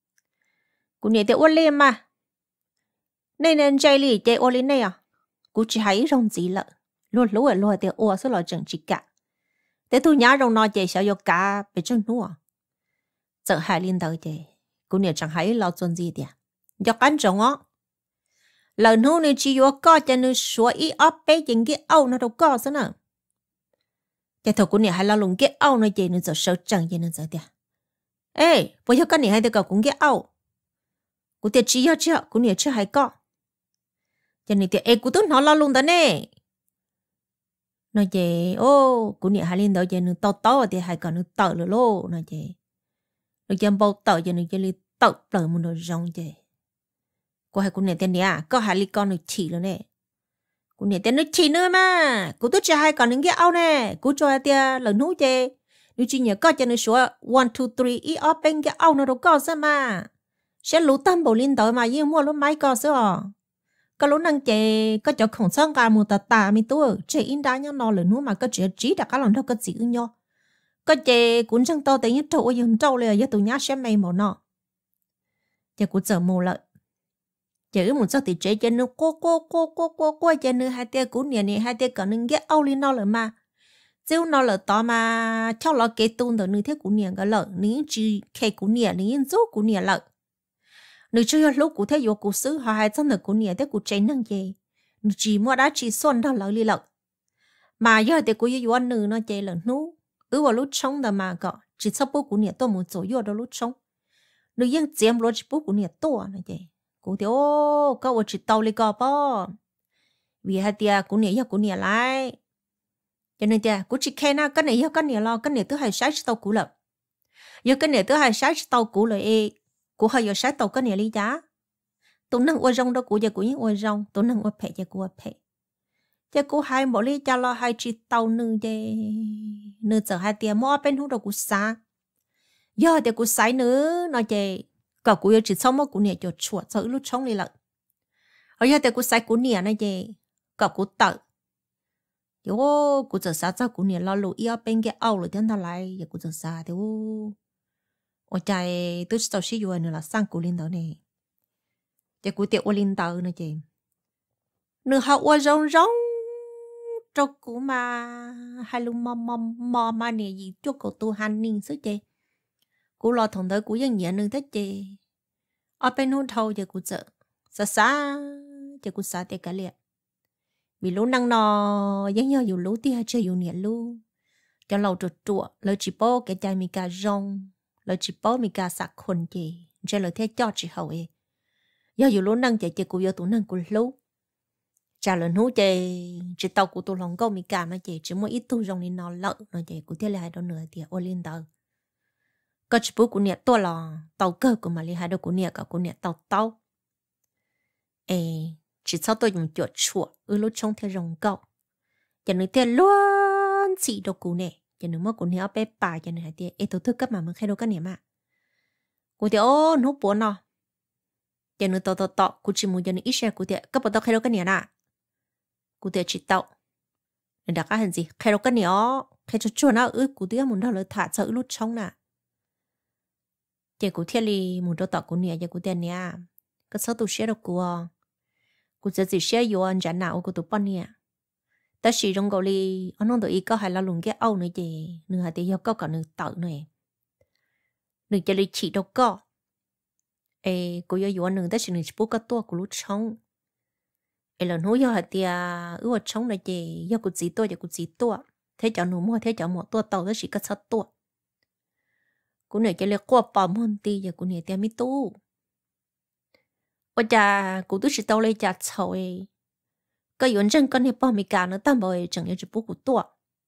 cô này tên ôn lên mà nên nên chơi li chơi ôn lên này à cô chỉ thấy rong gì lợ luôn lúa ở lúa tên ôn số là chẳng chỉ cả để tôi nhớ rong nói chơi sao yêu cả bị chân nua giờ hai liên đầu chơi cô này chẳng thấy lo chuyện gì đi do cán trồng á lần hôm này chỉ yêu có cho nên số ít ấp bé những cái âu nó đâu có sao nữaแต่ถกกูเนี่ยให้เราลงเกะเอาในเจนึงจะเสียจังเจนึงจะเดียเอ้พอยังกันเนี่ยให้เด็กกูเกะเอากูเดี๋ยวชี้ยอดเชื่อกูเนี่ยเชื่อให้ก็จะนี่เดี๋ยวเอ้กูต้องนอนเราลงแต่เนี่ยnóiเจโอ้กูเนี่ยให้เล่นเดี๋ยวเจนึงโตโตเดี๋ยวให้ก่อนนึงเต่าเลยโล่nóiเจนึกยังเบาเต่าเจนึงจะเลยเต่าเปล่ามันโดนรองเจกูให้กูเนี่ยเดี๋ยวเนี่ยก็ให้ลิก้อนนึงฉี่แล้วเนี่ยกูเนี่ยแต่นึกชีnữa màกูต้องจะให้ก่อนนึงแกเอาแน่กูจะเตียหลังนู้นเจนึกจริงเนี่ยก็จะนึกชัว one two three อีออเป็นแกเอาเนอะก็ซะมาฉันรู้ตั้งบรินต่อมายิ่งมัวรู้ไหมก็ซะอ๋อก็รู้นั่งเจก็จะของช่างการมูตาตามีตัวเจอินได้ยังนอนหรือนู้นมาก็เจจีดักกันหลังเท่าก็จีอึ้งย่อก็เจกูช่างโตแต่ยังโตยังโตเลยยังตัวนี้ใช่ไหมหมอเนาะเจกูเจอมูละchỉ một số thì chế cho nó cô cô cô cô cô cô cho nó hai tia cún nhẹ nhẹ hai tia còn những cái âu lên nó rồi mà chiếu nó là to mà cho nó cái tôn từ những thế cún nhẹ cái lợn những chỉ khay cún nhẹ những số cún nhẹ lợn những chưa lúc cụ thể vô cụ xứ họ hai chân được cún nhẹ thế cụ chế năng gì những chỉ mua đá chỉ xuân đó lợn li lợn mà giờ thì cụ vô ăn nử nó chế lợn nú ứ vào lúc sống đó mà có chỉ sắp bố cún nhẹ to một chỗ vô đó lúc sống những những chém lúc chỉ bố cún nhẹ to này chếกูเดี๋ยวก็ว่าจิตเตาเลยก็ป้อวิหารเดียกูเนี่ยยากูเนี่ยไรcho nên tiaกูchỉ khen na cái này cái này lo cái này tôi hay sai tàu cũ lợ giờ cái này tôi hay sai tàu cũ rồi eกูhay giờ sai tàu cái này lý giá tôi nâng uo rong đóกูgiờกูnhững uo rong tôi nâng uo phe giờกูuo phe giờกูhay bỏ lý giá lo hay chỉ tàu nư giờ nư giờ hai tia mua bên hút đâuกูxa giờ tiaกูsai nữa nói chơi cậu cũng chỉ xong một cú nè cho chuột sợ lúc trong đi lận ở giờ thì cú sai cú nè này gì cậu cũng tự yo cú giờ sao sao cú nè lo lụi ở bên cái áo rồi tiếng ta lại giờ cú giờ sao thì ô ở trái tôi sau khi vừa nữa là sang cú linh đó này giờ cú tiệm ô linh đó này chị nửa hậu ô rong rong cho cú mà hai lùng mò mò mò mà nè gì cho cậu tu hành nín sức chị cú lo thằng đó cú dân nhẹ nương thế chị ở bên hôn thâu giờ cú sợ xa xa giờ cú xa tê cả liệt vì lú năng nò dân nhờ dù lú tia chơi dù nhẹ lú cho lâu trượt trụa lời chỉ bố cái chai mi cà rong lời chỉ bố mi cà sạc khôn chị chơi lời thế cho chị hậu ấy giờ dù lú năng chị chị cú giờ tụ năng cú lú trả lời nú chị chỉ tàu của tôi lòng câu mi cả nó chị chỉ mỗi ít tu rong đi nó lợ nó chị của thế là hai đâu nữa thì ô liên tàu có chỉ bố của nè tôi là tàu cơ của mà li hai đâu của nè cả của nè tàu tàu ê chỉ sau tôi dùng chuột chuột ư lúc trong theo rong câu cho nên theo luôn chỉ đâu của nè cho nên mà của nè bé bà cho nên hai tia ê tôi thức cấp mà mình khai đâu cái nè mà của tia ô nó bố nó cho nên tàu tàu tàu của chỉ muốn cho nên ít xe của tia cấp vào tàu khai đâu cái nè nè cụ thể chỉ tàu nên đã cái hình gì khai đâu cái nhỏ khai cho chuột nào ư cụ thể muốn đâu là thả sợ lúc trong nè chỉ cụ thể li muốn đâu tàu cụ nè chỉ cụ thể nè cái số tu xe đâu của cụ thể chỉ xe vô anh chẳng nào của tụi bọn nè ta chỉ trong gọi li anh nói tụi ý có hay là luôn cái âu nữa gì nữa hay thì yêu có cả nữa tàu này nữa chỉ li chỉ đâu có ê cụ yêu vô nữa ta chỉ nữa chỉ bút cái tua của lúc trong ê lần hối do hạt tia ước ở trong này gì do cụ chỉ tua cho cụ chỉ tua thế cho nó mua thế cho một tua tàu đó chỉ có sáu tua cụ này chỉ là qua bỏ môn ti giờ cụ này tia mi tu ôi cha cụ tôi chỉ tàu lấy cha chậu ấy cái yuan chân con này bỏ mi cả nữa tam bồi chẳng như chỉ bút cụ tua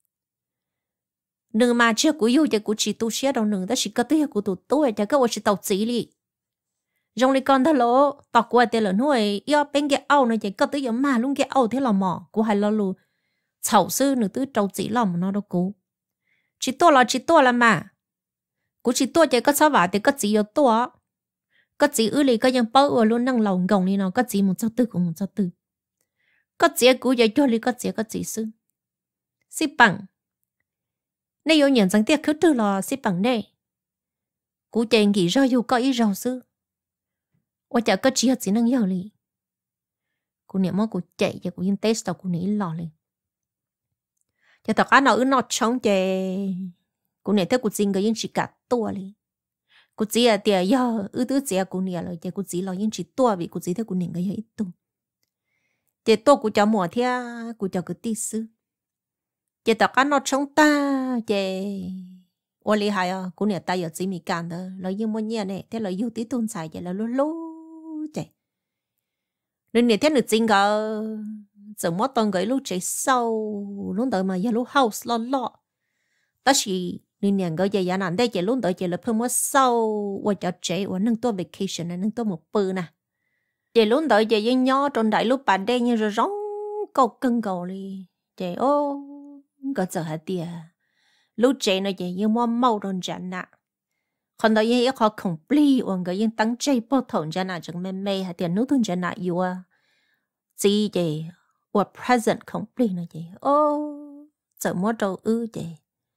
nương mà chưa cụ yêu giờ cụ chỉ tu sửa đâu nương đó chỉ có tới cụ tu tu cho cái tôi chỉ tàu chỉ đi trong này con đó lỗ tao qua tiền là nuôi yêu bên cái áo này chỉ có tới giờ mà luôn cái áo thế là mỏ của hai lo lu chậu sư nữa tứ trâu chỉ lòng nó đâu cú chỉ to là chỉ to là mà cú chỉ to chỉ có sao vậy thì có chỉ yêu to có chỉ ư lì cóยังbao ở luôn năng lòng gồng đi nó có chỉ một trăm tư cũng một trăm tư có chỉ cú giờ cho lì có chỉ có chỉ sư xí bằng nếu yêu nhận rằng tiếc cứ từ là xí bằng này cú chạy nghỉ rồi yêu có ý rau sư ôi chả có chỉ hết chỉ năng yêu lì cô niệm mà cô chạy cho cô yên test tao cô nghĩ lò lì cho tao cá nào ư nó chống chạy cô niệm theo cô xin cái yên chỉ cả tua lì cô chỉ là tiền yêu ư tứ chỉ cô niệm rồi chạy cô chỉ là yên chỉ tua vì cô chỉ theo cô niệm cái ít tu chạy tua cô cho mùa theo cô cho cái tí sư chạy tao cá nó chống ta chạy ôi lì hay à cô niệm ta giờ chỉ mi can đó là yên mua nhẹ này thế là yêu tí tôn xài chạy là lú lú chạy nên nè thế nữ chính cả giờ mất tông cái lúc chạy sau lúc đợi mà giờ lúc house lo lo đó chỉ nên nè cái giờ nãy đây chạy lúc đợi chạy là phải mất sau và cho chạy và nâng tôi vacation này nâng tôi một bữa nè chạy lúc đợi chạy với nhau trong đại lúc bạn đây như rồi rong cầu cân cầu đi chạy ô có giờ hả tia lúc chạy nó chạy như mua màu đơn giản nè còn đó yên họ complete và người yên tăng chạy bao thầu cho nào chẳng mê mê hay tiền nút thun cho nào yêu à gì vậy và present complete nó vậy ô sợ mất đâu ư vậy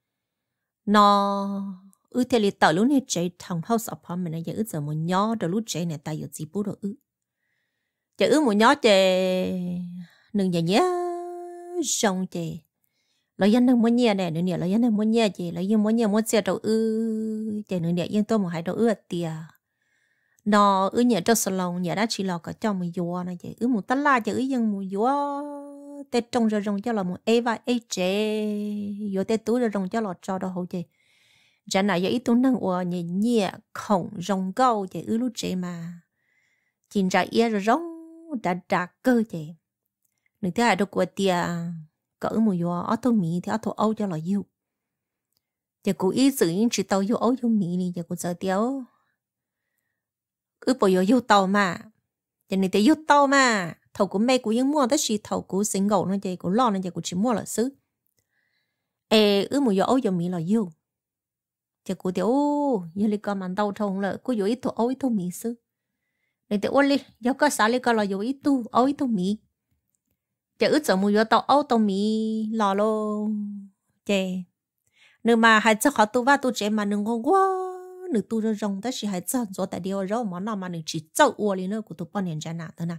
nó ư thế li tao lúc này chạy thằng house apartment này giờ ư giờ một nhỏ rồi lúc chạy này tay giờ gì bố đâu ư giờ ư một nhỏ chạy đừng nhớ nhớ xong chạy là dân đang muốn nhẹ này nữa nè là dân đang muốn nhẹ gì là dân muốn nhẹ muốn xe đầu ư chạy nữa nè dân tôi một hai đầu ư tiề nó ư nhẹ cho salon nhẹ đã chỉ là cả cho một vua này chị ư một tát la chị ư dân một vua tết trồng rồi trồng cho là một e và e chế vô tết túi rồi trồng cho là cho đâu hậu chị chả này giờ ít tuấn năng ua nhẹ nhẹ khổng rồng câu chị ư lúc chị mà chín trái ia rồi rong đã đã cơ chị nữa thứ hai đâu của tiề cỡ một vô ở thôn mỹ thì ở thôn âu cho là yêu giờ cô ý xử những chỉ tàu vô âu vô mỹ này giờ cô sợ tiêu cứ bỏ vô vô tàu mà giờ này thì vô tàu mà thầu của mẹ của những mua tới chỉ thầu của sinh ngầu nó giờ cô lo nó giờ cô chỉ mua là xứ ê ư một vô âu vô mỹ là yêu giờ cô tiêu giờ đi coi màn tàu thông là cô vô ít thôn âu ít thôn mỹ xứ này thì ôn đi giờ có sao đi coi là vô ít tu âu ít thôn mỹ chả ước giờ mua vô tàu áo tàu mì lò lô chè nếu mà hai chắc họ tu va tu chè mà đừng ngon quá nửa tu rồi rong đó chỉ hai chắc rồi tại điều rồi món nào mà nửa chỉ châu uo liền nữa của tụi bọn nhân dân nào thế nào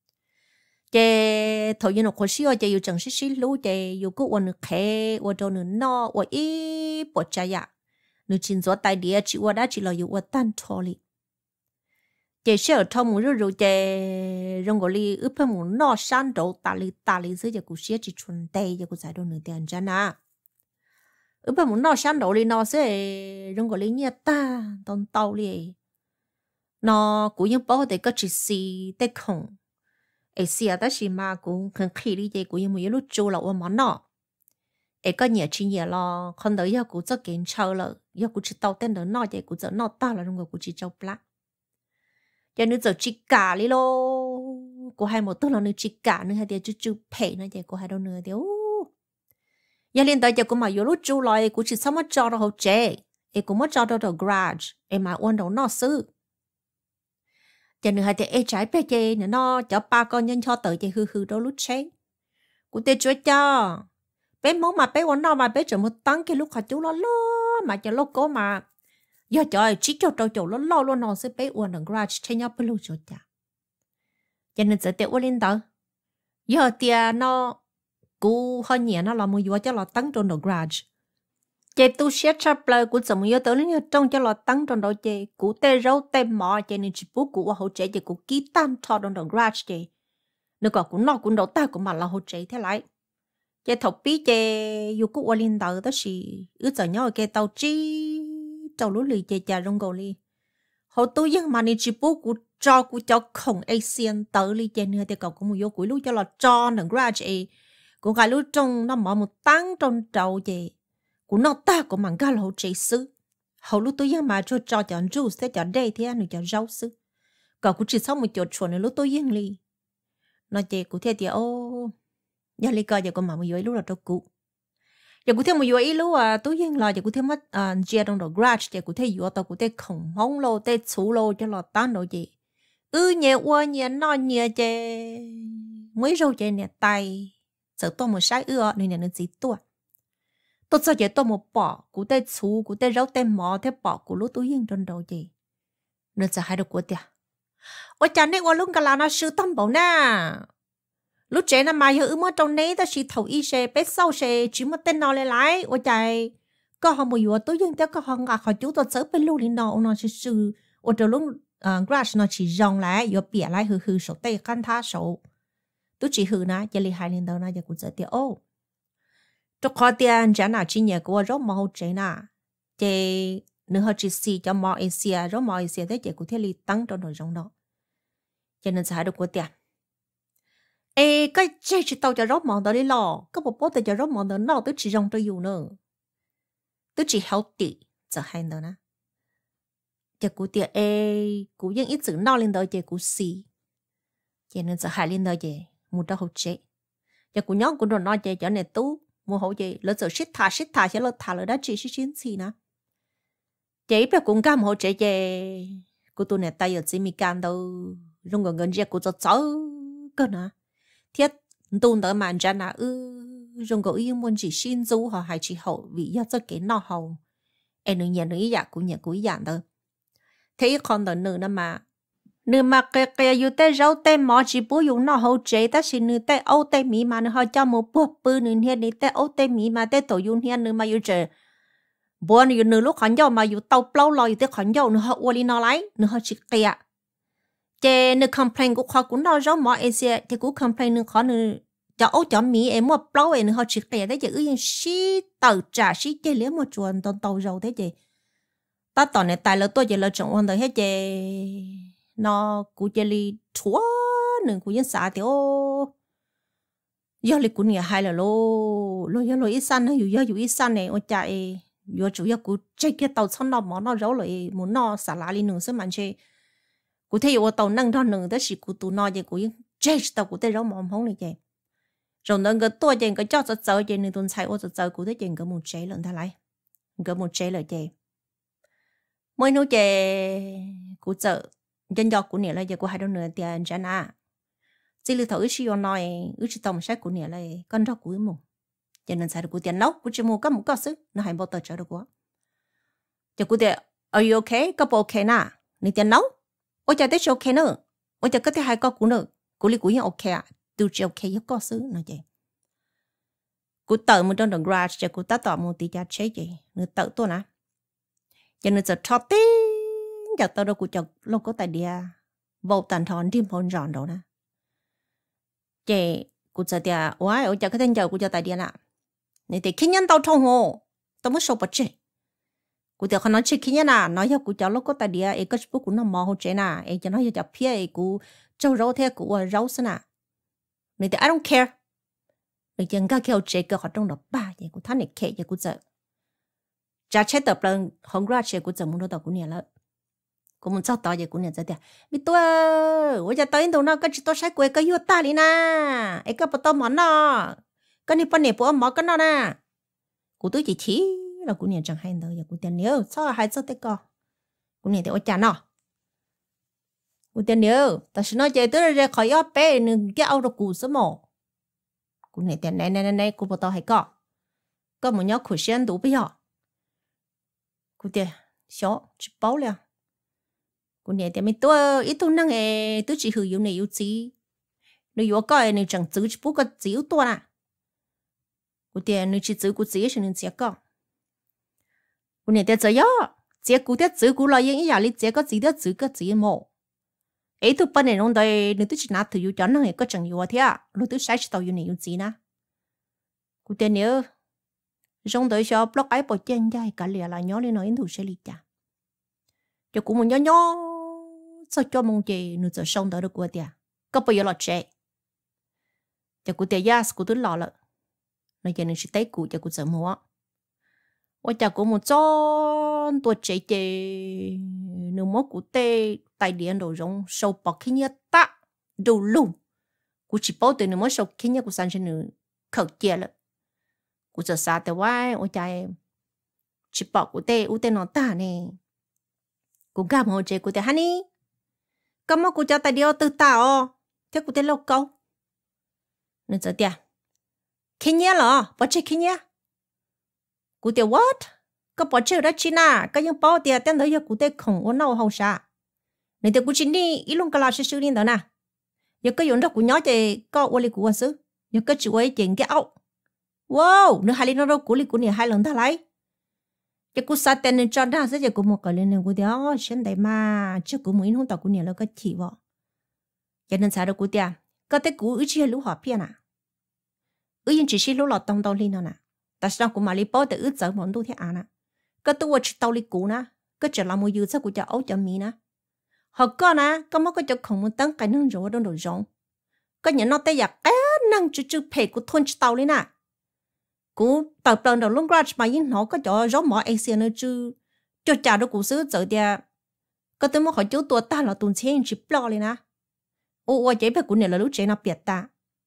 chè thôi như nó khó xíu chè yêu chẳng xí xí lú chè yêu cứ uo nửa khé uo đâu nửa no uo ít bột chả ya nửa chín rồi tại địa chỉ uo đã chỉ là yêu uo tan thôi li chị sẽ ở trong một rồi rồi chị rong gọi li ướp phải một nọ san đầu tà li tà li dưới giờ cũng sẽ chỉ chuẩn tây giờ cũng giải đồ nửa tiền cho na ướp phải một nọ san đầu li nọ sẽ rong gọi li nhẹ ta tông tàu li nó cũng như bao thì có chỉ xì tê khổng ấy xia đó xí mà cũng khẩn khi đi chơi cũng như một lúc chú là ôm món nọ ấy có nhiều chuyện nhiều lo con tới giờ cũng rất kiến trâu là giờ cũng chỉ tàu tên đó nọ vậy cũng giờ nọ ta là trong người cũng chỉ trâu plá cho nên giờ chỉ cả đi lô cô hai một tuần là nữ chỉ cả nữa hay thì chú chú pay nữa vậy cô hai đâu nữa thì ô giờ lên tới giờ cô mà vô lúc chú lại cô chỉ sao mà cho nó hậu chế ấy cũng mất cho nó đầu garage ấy mà ôn đầu nó xứ cho nên hai thì ấy trái bé chơi nữa nó cho ba con nhân cho tới chơi hư hư đâu lúc chế cô tê chúa cho bé món mà bé ôn nó mà bé chỉ một tăng cái lúc họ chú nó lo mà cho lúc cô mà giờ trời chỉ cho trâu trâu nó lo luôn nó sẽ bé ôn đầu garage chơi nhau bên lúc cho cha cho nên giờ tiệm ôn lên tới giờ tiệm nó cú hơi nhẹ nó là mua vô cho nó tăng trong đầu garage chị tu xét chập lại cú怎么又tới lên trong cho nó tăng trong đầu chị cú tê rau tê mỏ chị nên chỉ bố cú hỗ trợ chị cú ký tan cho trong đầu garage chị nếu có cú nọ cú đầu ta cú mà là hỗ trợ thế lại chị thọc bí chị yêu cú ôn lên tới đó là ước giờ nhau cái tàu chi tàu lúa lì chị trả trong cầu li họ tu nhưng mà nên chỉ bố cú cho cú cho khổng Asian tới li chị nữa thì cậu cũng mua vô cú lúc cho là cho trong garage chị cũng cái lúc trong nó mở một tăng trong đầu chị cũng nó ta cũng mang cái hậu chế sư hậu lúc tôi yên mà cho cho chọn juice thế chọn đây thế anh chọn rau sư cậu cũng chỉ sau một chỗ chuột này lúc tôi yên li nó chị cũng thế thì ô giờ li coi giờ còn mà một dưới lúc là đâu cụ giờ cũng thêm một dưới lúc à tôi yên là giờ cũng thêm mất à chia trong đầu garage giờ cũng thêm dưới tao cũng thêm khổng hông lô thêm chú lô cho lọt tan đồ chị ư nhẹ qua nhẹ nó nhẹ chị mới rau chị nè tay sợ tôi một sai ưa nên là gì tôi tôi sợ chị tôi một bỏ cụ tê chú cụ tê rau tê mò thế bỏ cụ lúc tôi yên trong đầu chị nên sẽ hay được của tiệt ôi chả nên qua lúc cả là nó sư tâm bảo nè lúc trẻ nó mà hiểu mất trong này ta chỉ thầu y xe bé sau xe chỉ một tên nó lại lại ôi trời có họ một vừa tôi yên thế có họ ngạc họ chú tôi sợ bên lúc đi nó nó chỉ sư ôi trời lúc grass nó chỉ rong lại vừa bịa lại hư hư sổ tay khăn tha sổ tôi chỉ hư na giờ li hai lên đầu na giờ cũng sợ tiệt ô cho khó tiền trả nào chỉ nhờ của rất màu chế na chế nữa họ chỉ xì cho mỏ Asia rất mỏ Asia thế chế cũng thế li tăng trong nội dung đó cho nên sẽ được của tiền ê cái chế chỉ tao cho rất mỏ đó đi lo cái bộ bố tao cho rất mỏ đó nó tôi chỉ dùng tôi dùng nữa tôi chỉ healthy giờ hai đó na chế của tiền ê cũng những ít chữ nó lên đó chế cũng xì cho nên sẽ hai lên đó chế một đó hậu chế giờ cũng nhớ cũng rồi nói chế cho nên tú mua hậu chế lỡ giờ shit thả shit thả chứ lỡ thả lỡ đã chỉ shit shit gì nè chế bây cũng cam hậu chế chế của tôi này tay ở trên mi cam đâu rung gần gần chế của tôi cháu cơ nè thiết tôi đỡ màn ra nè ư rung gần yên muốn chỉ xin du họ hay chỉ hậu vì do cho cái nó hậu em nữ nhà nữ dạ cũng nhà cũng dạng đâu thế còn đỡ nữ nè mà nữ mà cái cái yêu tê rau tê mỏ chỉ bố dùng nó hậu chế ta chỉ nữ tê âu tê mì mà nữ họ cho một bữa bự nữ hiện nữ tê âu tê mì mà tê tổ dùng hiện nữ mà yêu chế bữa nữ nữ lúc khẩn dầu mà yêu tàu plau lòi tê khẩn dầu nữ họ uốn đi nó lấy nữ họ chỉ kia chế nữ complain cũng khó cũng đâu rau mỏ Asia chế cũng complain nữ khó nữ cho âu cho mì em mua plau em nữ họ chỉ kia đấy chế ư yên xí tàu trả xí chế lấy một chuồn tàu tàu dầu thế chế ta tao này tài lỡ tôi chế lỡ chọn hoàn tới hết chế nó cú chơi li chúa nương cú yên xả thì ô giờ li cú nhà hai là lô lô giờ lô ít san hay giờ giờ ít san này ôi chạy giờ chủ yếu cú chơi cái tàu xong nó mỏ nó rau lại muốn nó xả lá li nương sẽ mạnh chơi cú thấy ở tàu nâng đó nương đó chỉ cú tụ nó vậy cú yên chơi tàu cú thấy rau mỏm không này chơi rồi nâng cái tua chơi cái cho sợ sợ chơi nương tuần sai ô sợ sợ cú thấy chơi cái một chơi lần thay lại cái một chơi là chơi mới nói chơi cú sợ dân do của nè là giờ của hai đứa nữa tiền trả na chỉ lưu thấu ít xíu nói ít chỉ tầm sách của nè là con rau của mù cho nên sai được của tiền nấu của chỉ mua có một cái sức nó hay bao tờ trả được quá cho của tiền are you okay có okay na nè tiền nấu ôi cha tết okay nữa ôi cha có thể hai con của nữa của li của hiện okay à từ chỉ okay có sức nó vậy của tờ một trong đồng garage cho của ta tỏ một tí cha chế gì nữa tờ tôi nè cho nên giờ cho tí giờ tao đâu cũng chọc lâu có tài địa vô tàn thon thêm hôn ròn đâu nè chị cũng giờ địa ôi ôi giờ cái tên giờ cũng giờ tài địa nè này thì khi nhân tao thông hồ tao mới sâu bật chị cũng giờ không nói chị khi nhân à nói giờ cũng giờ lâu có tài địa ấy cái bút cũng nó mò hồ chị nè ấy cho nó giờ chập phía ấy cũng trâu rau thế cũng rau xí nè người ta I don't care người ta nghe kêu chế cái họ trong đó ba vậy cũng thằng này kệ vậy cũng sợ cha chết tập lần không ra chế cũng sợ muốn đâu cũng nhẹ lắm cũng muốn sao tao vậy cũng nhẹ vậy bị tôi tôi giờ tới đâu nó cái chỉ tôi sai quay cái yêu ta đi na ấy cái bắt tao món nó cái này bên này bỏ mỏ cái nó nè cũng tôi chỉ thí là cũng nhẹ chẳng hay đâu giờ cũng tiền nhiều sao hay sao thế co cũng nhẹ thì ôi cha nó cũng tiền nhiều但是nó chơi tới rồi khỏi áp bé nên cái ao đồ cũ sớm mỏ cũng nhẹ tiền này này này cũng bắt tao hay co có một nhóm khởi sinh đủ bây giờ cũng tiền xó chỉ bảo liền cũng nhẹ tiền mình tôi ít tôi năng ấy tôi chỉ hữu dụng này yếu gì nếu yếu coi nên chẳng giữ chỉ bút cái gì yếu tôi à cũng tiền nếu chỉ giữ cũng gì thì nên chỉ có cũng nhẹ tiền giờ yo chỉ cũng tiền giữ cũng là những nhà lý chỉ có gì đó giữ cái gì mỏ ấy tôi bên này trong đây nếu tôi chỉ nạp thử yếu cho năng ấy có chẳng yếu thế à lúc tôi sai chỉ tao yếu này yếu gì nè cũng tiền nếu trong đời cho blog ấy bỏ chân dài cả lìa là nhỏ lên nói thủ sẽ lì chả cho cũng một nhỏ nhỏ sao cho mong chị nửa giờ xong đó được qua tiệt có bao giờ là trẻ cho cụ tiệt ya cụ tôi lo了 nói chuyện sẽ tới cụ cho cụ sợ mua ôi chả cũng một chọn tuổi trẻ chị nửa mốt cụ tê tại điện đồ rong sâu bọc khi nhớ ta đồ lùn cụ chỉ bảo từ nửa mốt sâu khi nhớ cụ san trên nửa khẩu kia了cụ sợ saoแต่ว่าôi chả chỉ bảo cụ tê u tê nó ta nè cụ gặp một chị cụ tê hani có mà cụ cho tay điêu từ tao thế cụ tê lâu câu nên giờ tiệt khi nhớ là bỏ chơi khi nhớ cụ tê what có bỏ chơi đó chi na có những bao tiệt tên đó cụ tê không ổn nào hậu sa nên tiệt cụ chỉ đi ít luôn cái là sự đi đó nè giờ cái dụng đó cụ nhớ chị có ôn li cụ ăn sứ giờ cái chữ ấy chuyện cái áo wow nữa hai lần nó cụ li cụ này hai lần ta lấy cái cú sát tên cho ra sẽ cái cú một cái lên cú đéo xem đấy mà chứ cú muốn không tao cú nhiều là cái chỉ vợ cho nên sao đâu cú tiệt có thể cú ít chỉ lú họ pia nè ít chỉ chỉ lú lọt tông tông lên nè tại sao cú mà li bao để ít giờ món đồ thế à nè cái tôi chỉ tao li cú nè cái chỉ là một dư sao cú cho ấu cho mì nè họ có nè có mấy cái cho không muốn tăng cái năng rồi đâu đồ rong cái nhà nó tay giặc á năng chú chú phê cú thôn chỉ tao lên nè cú tập đoàn đầu lúc ra mà yên nó có cho gió mỏ Asia nữa chứ cho trả được cú sứ giờ dia có tới một hỏi chú tua ta là tuần前chỉ lo lên nè ô ô chế phải cú này là lúc chế nó biệt ta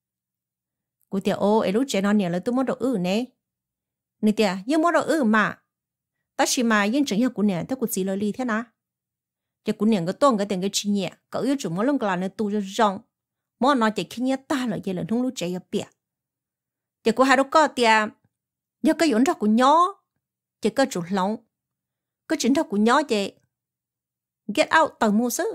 cú tiệt ô ấy lúc chế nó này là tôi muốn đầu ư nè nè tiệt nhưng muốn đầu ư mà ta chỉ mà yên chẳng hiểu cú này ta cú gì lời li thế nào cho cú này cái tôn cái tiền cái chi nhẹ cậu yêu chủ muốn lông cái là nó tu cho rong muốn nói chỉ khi nhẹ ta là gì là không lúc chế ở biệt chỉ có hai đứa con tiệt giờ cái dụng đó của nhỏ chỉ có chủ lòng cái chuyện đó của nhỏ chị get out từ mua sứ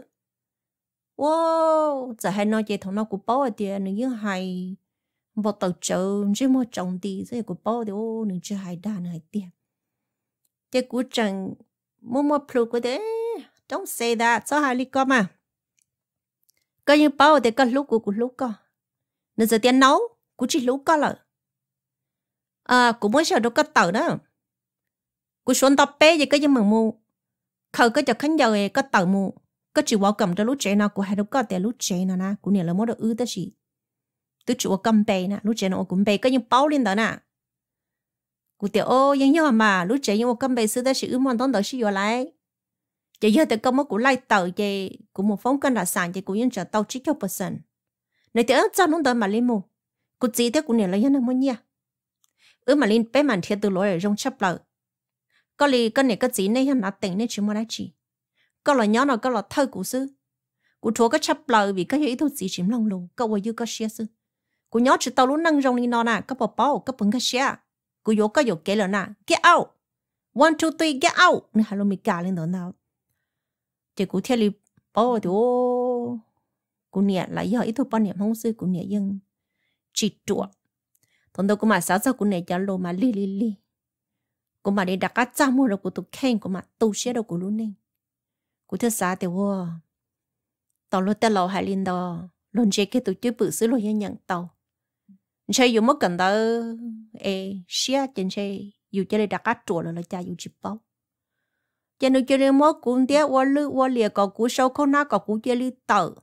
wow giờ hay nói chị thằng nó của bao tiền nữa như hay vào tàu chợ chỉ mua trồng đi rồi của bao thì ô nữa chỉ hay đàn hay tiền chị của chẳng mua mua plug của đấy don't say that sao hay đi con mà cái như bao thì có lúc của của lúc con nữa giờ tiền nấu của chỉ lúc con là à cũng mới sợ đâu có tờ đó cô xuống tập bé gì cái gì mà mua khờ cái cho khán giả có tờ mua có chịu vào cầm cho lúc trẻ nào của hai đứa có tiền lúc trẻ nào nè của này là mỗi đứa ư đó gì tôi chịu cầm bé nè lúc trẻ nào cũng bé cái những bao lên đó nè của tiểu ô nhưng nhưng mà lúc trẻ nhưng cầm bé xưa đó sự mong đón đó sự vô lại chỉ giờ thì có một của lại tờ gì của một phóng cân là sản thì của những trở tàu chỉ cho percent này tiểu cho nó đỡ mà lên mua của gì thế của này là những năm mới nha ư mà linh bé màn thiệt từ lối ở trong chấp lợ có lì cái này cái gì này hắn đã tỉnh nên chỉ mua đã chỉ có là nhỏ nào có là thơ của sư của chúa cái chấp lợ vì cái ý thôi gì chìm lòng lù có vừa dư có xe sư của nhỏ chỉ tao lúc năng rong đi nó nè có bỏ bao có bưng cái xe của yếu có yếu kế là nè get out one two three get out nè hà lô mi cả lên đó nào chỉ của thiệt lì bao thì ô của nhẹ lại giờ ý thôi bao niệm không sư của nhẹ nhưng chỉ chuột thằng đâu cũng mà sao sao cũng này cho lô mà li li li cũng mà đi đặt cá cha mua được của tụi khen cũng mà tu sửa được của luôn nè của thứ sáu thì vô tàu lô tàu hải linh đó luôn chơi cái tụi chơi bự xứ luôn nhận tàu chơi dùng mất cần đó ê xia trên chơi dùng chơi đặt cá chuột là là cha dùng chip bao cho nên chơi mất cũng tiếc qua lư qua lìa có cú sâu không na có cú chơi li tàu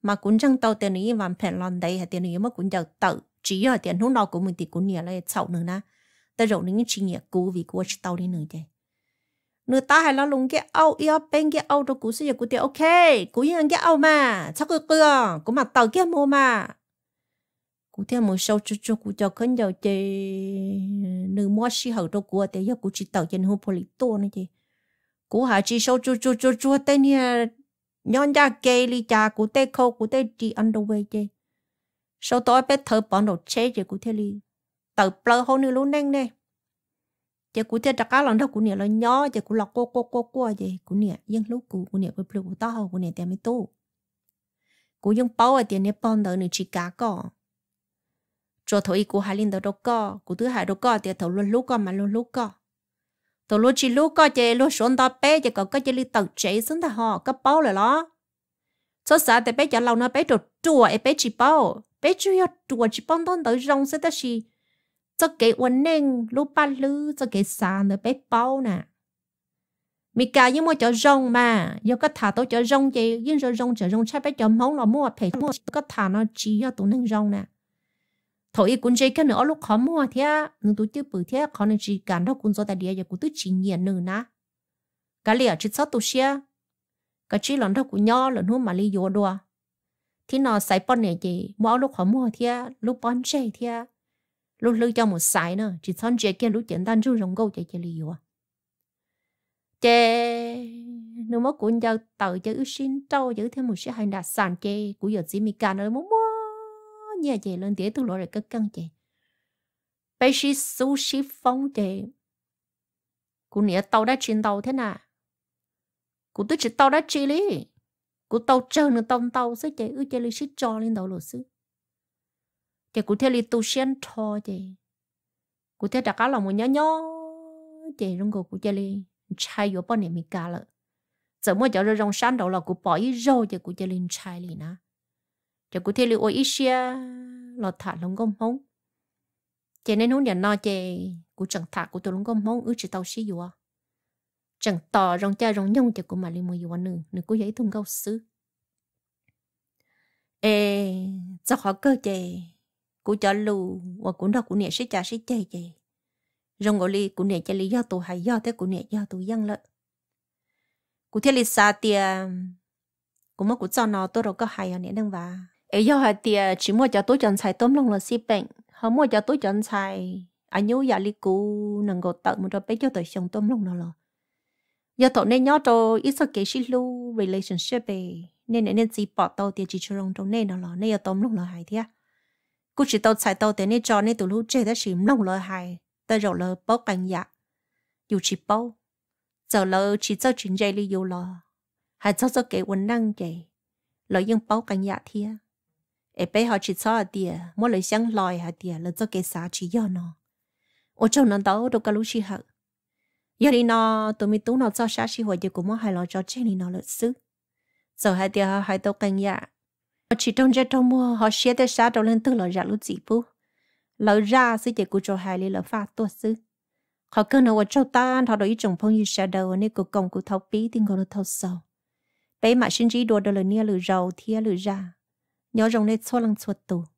mà cũng chẳng tàu tiền này làm phèn lon đây hay tiền này mà cũng giàu tự chỉ ở tiền lúc nào cũng mình thì cũng nhẹ lại sầu nữa nè tới rồi những chuyện nhẹ cũ vì của chỉ tàu đi nữa chứ người ta hay là lùng cái âu yêu bên cái âu đâu cũng sẽ cũng thì ok cũng như cái âu mà chắc cái cửa cũng mặc tàu cái mua mà cũng theo một số chút chút cũng cho khấn giàu chứ nữ mua xí hậu đâu của thì giờ cũng chỉ tàu trên hồ polito nữa chứ cũng hay chỉ số chút chút chút chút tên nha nhon ra kê li cha cũng tê khâu cũng tê đi underwear chứ sau đó bé thở bọn đồ chế chứ cũng theo li tàu plơ hôn nữ luôn nè nè chứ cũng theo đặc cá lần đó cũng nè là nhỏ chứ cũng lọc cô cô cô cô vậy cũng nè dân lúc cũng cũng nè với plơ của tao cũng nè tiền mới tu cũng dùng bao ở tiền nè bọn đó nữ chỉ cá cỏ cho thôi cũng hai linh đó đâu có cũng thứ hai đâu có thì thầu luôn lúc có mà luôn lúc có thầu luôn chỉ lúc có chứ lúc xuống đó bé chứ còn có chỉ li tàu chế xuống đó họ có bao rồi đó số xã thì bé cho lâu nó bé trộn chùa ấy bé chỉ bao bé chủ yếu chùa chỉ bao đón tới rong sẽ tới gì cho cái ổn định lúc ba lư cho cái xã nữa bé bao nè mình cả những mua cho rong mà giờ có thả tôi cho rong chứ nhưng rồi rong cho rong chắc bé cho món là mua phải mua có thả nó chỉ cho tụi nên rong nè thôi cũng chơi cái nữa lúc khó mua thế nhưng tôi chưa bự thế khó nên chỉ cả đó cũng do tại địa giờ cũng tôi chỉ nhận nữa nè cái liền chỉ sáu tôi xia cái chỉ lần đó cũng nhỏ lần hôm mà đi vô đùa thì nó xài bón này chị mua lúc khó mua thế lúc bón chơi thế lúc lưu cho một xài nữa chỉ xong chơi cái lúc简单chú rồng câu chơi chơi đi vô chơi nếu mà cũng giao tàu chơi ước xin trâu chơi thêm một số hành đặc sản chơi cũng giờ chỉ mi cả nữa mua mua nhà chơi lên tiếng tôi nói rồi cất căng chơi bây giờ sushi phong chơi cũng nhớ tàu đã chuyển tàu thế nào cũng tôi chỉ tàu đã chi lý cũng tàu chờ nữa tàu tàu sẽ chạy ư chạy lý xí cho lên đầu lửa xứ chạy cũng theo lý tu xuyên thò chạy cũng theo đặc cá lòng một nhỏ nhỏ chạy trong cổ cũng chạy lý chai vô bao nhiêu mi cả lợ giờ mới chạy ra trong山đầu là cũng bỏ ít rau chạy cũng chạy lý chai lý nè chạy cũng theo lý ôi ít xia là thả lông gom hông chạy nên hông nhận no chạy cũng chẳng thả cũng tôi lông gom hông ư chỉ tàu xí vô chẳng tỏ rong cha rong nhung cho cô mà lên mua yêu nữ nữ cô giấy thùng câu sứ ê cho họ cơ chè cô cho lù và cũng đó cũng nhẹ sẽ trả sẽ chè chè rong gọi li cũng nhẹ cho lý do tụ hay do thế cũng nhẹ do tụ dân lợ cô thấy lý xa tia cũng mất cũng cho nó tôi đâu có hay ở nè đang và ê do hay tia chỉ mua cho tôi chọn xài tôm lòng là xí bệnh họ mua cho tôi chọn xài anh nhớ giờ lý cô nâng gột tận một đôi bé cho tôi xong tôm lòng nó là giờ tụi nên nhớ cho ít số cái xí lu relationship ấy nên nên chỉ bỏ tàu tiền chỉ cho rong trong nên nó là nên giờ tôm lúc là hại thế cô chỉ tàu xài tàu tiền nên cho nên tụi lu chơi đã chỉ lúc là hại tới rồi là bao cảnh dạ dù chỉ bao giờ là chỉ cho chuyện dây li dù là hay cho cho cái vấn năng vậy là những bao cảnh dạ thế ấy bây họ chỉ cho tiền mỗi lời sáng lòi hả tiền là cho cái xã chỉ do nó ở trong nó đâu đâu có lúc chỉ hả giờ đi nó tụi mình tú nó cho sát sĩ hội thì cũng muốn hai lo cho trên đi nó lợi sức giờ hai tia hai tàu canh dạ chỉ trong giờ trong mùa họ xé tới sát đầu lên từ lời ra lúc gì bố lời ra sư chỉ của cho hai lý lời pha tốt sư họ cứ nói cho ta họ đối chồng phong như sa đầu nên cuộc công của thâu bí tiếng gọi là thâu sầu bé mà sinh trí đùa đời lời nia lời giàu thia lời ra nhớ rồng nên xóa lăng xóa tù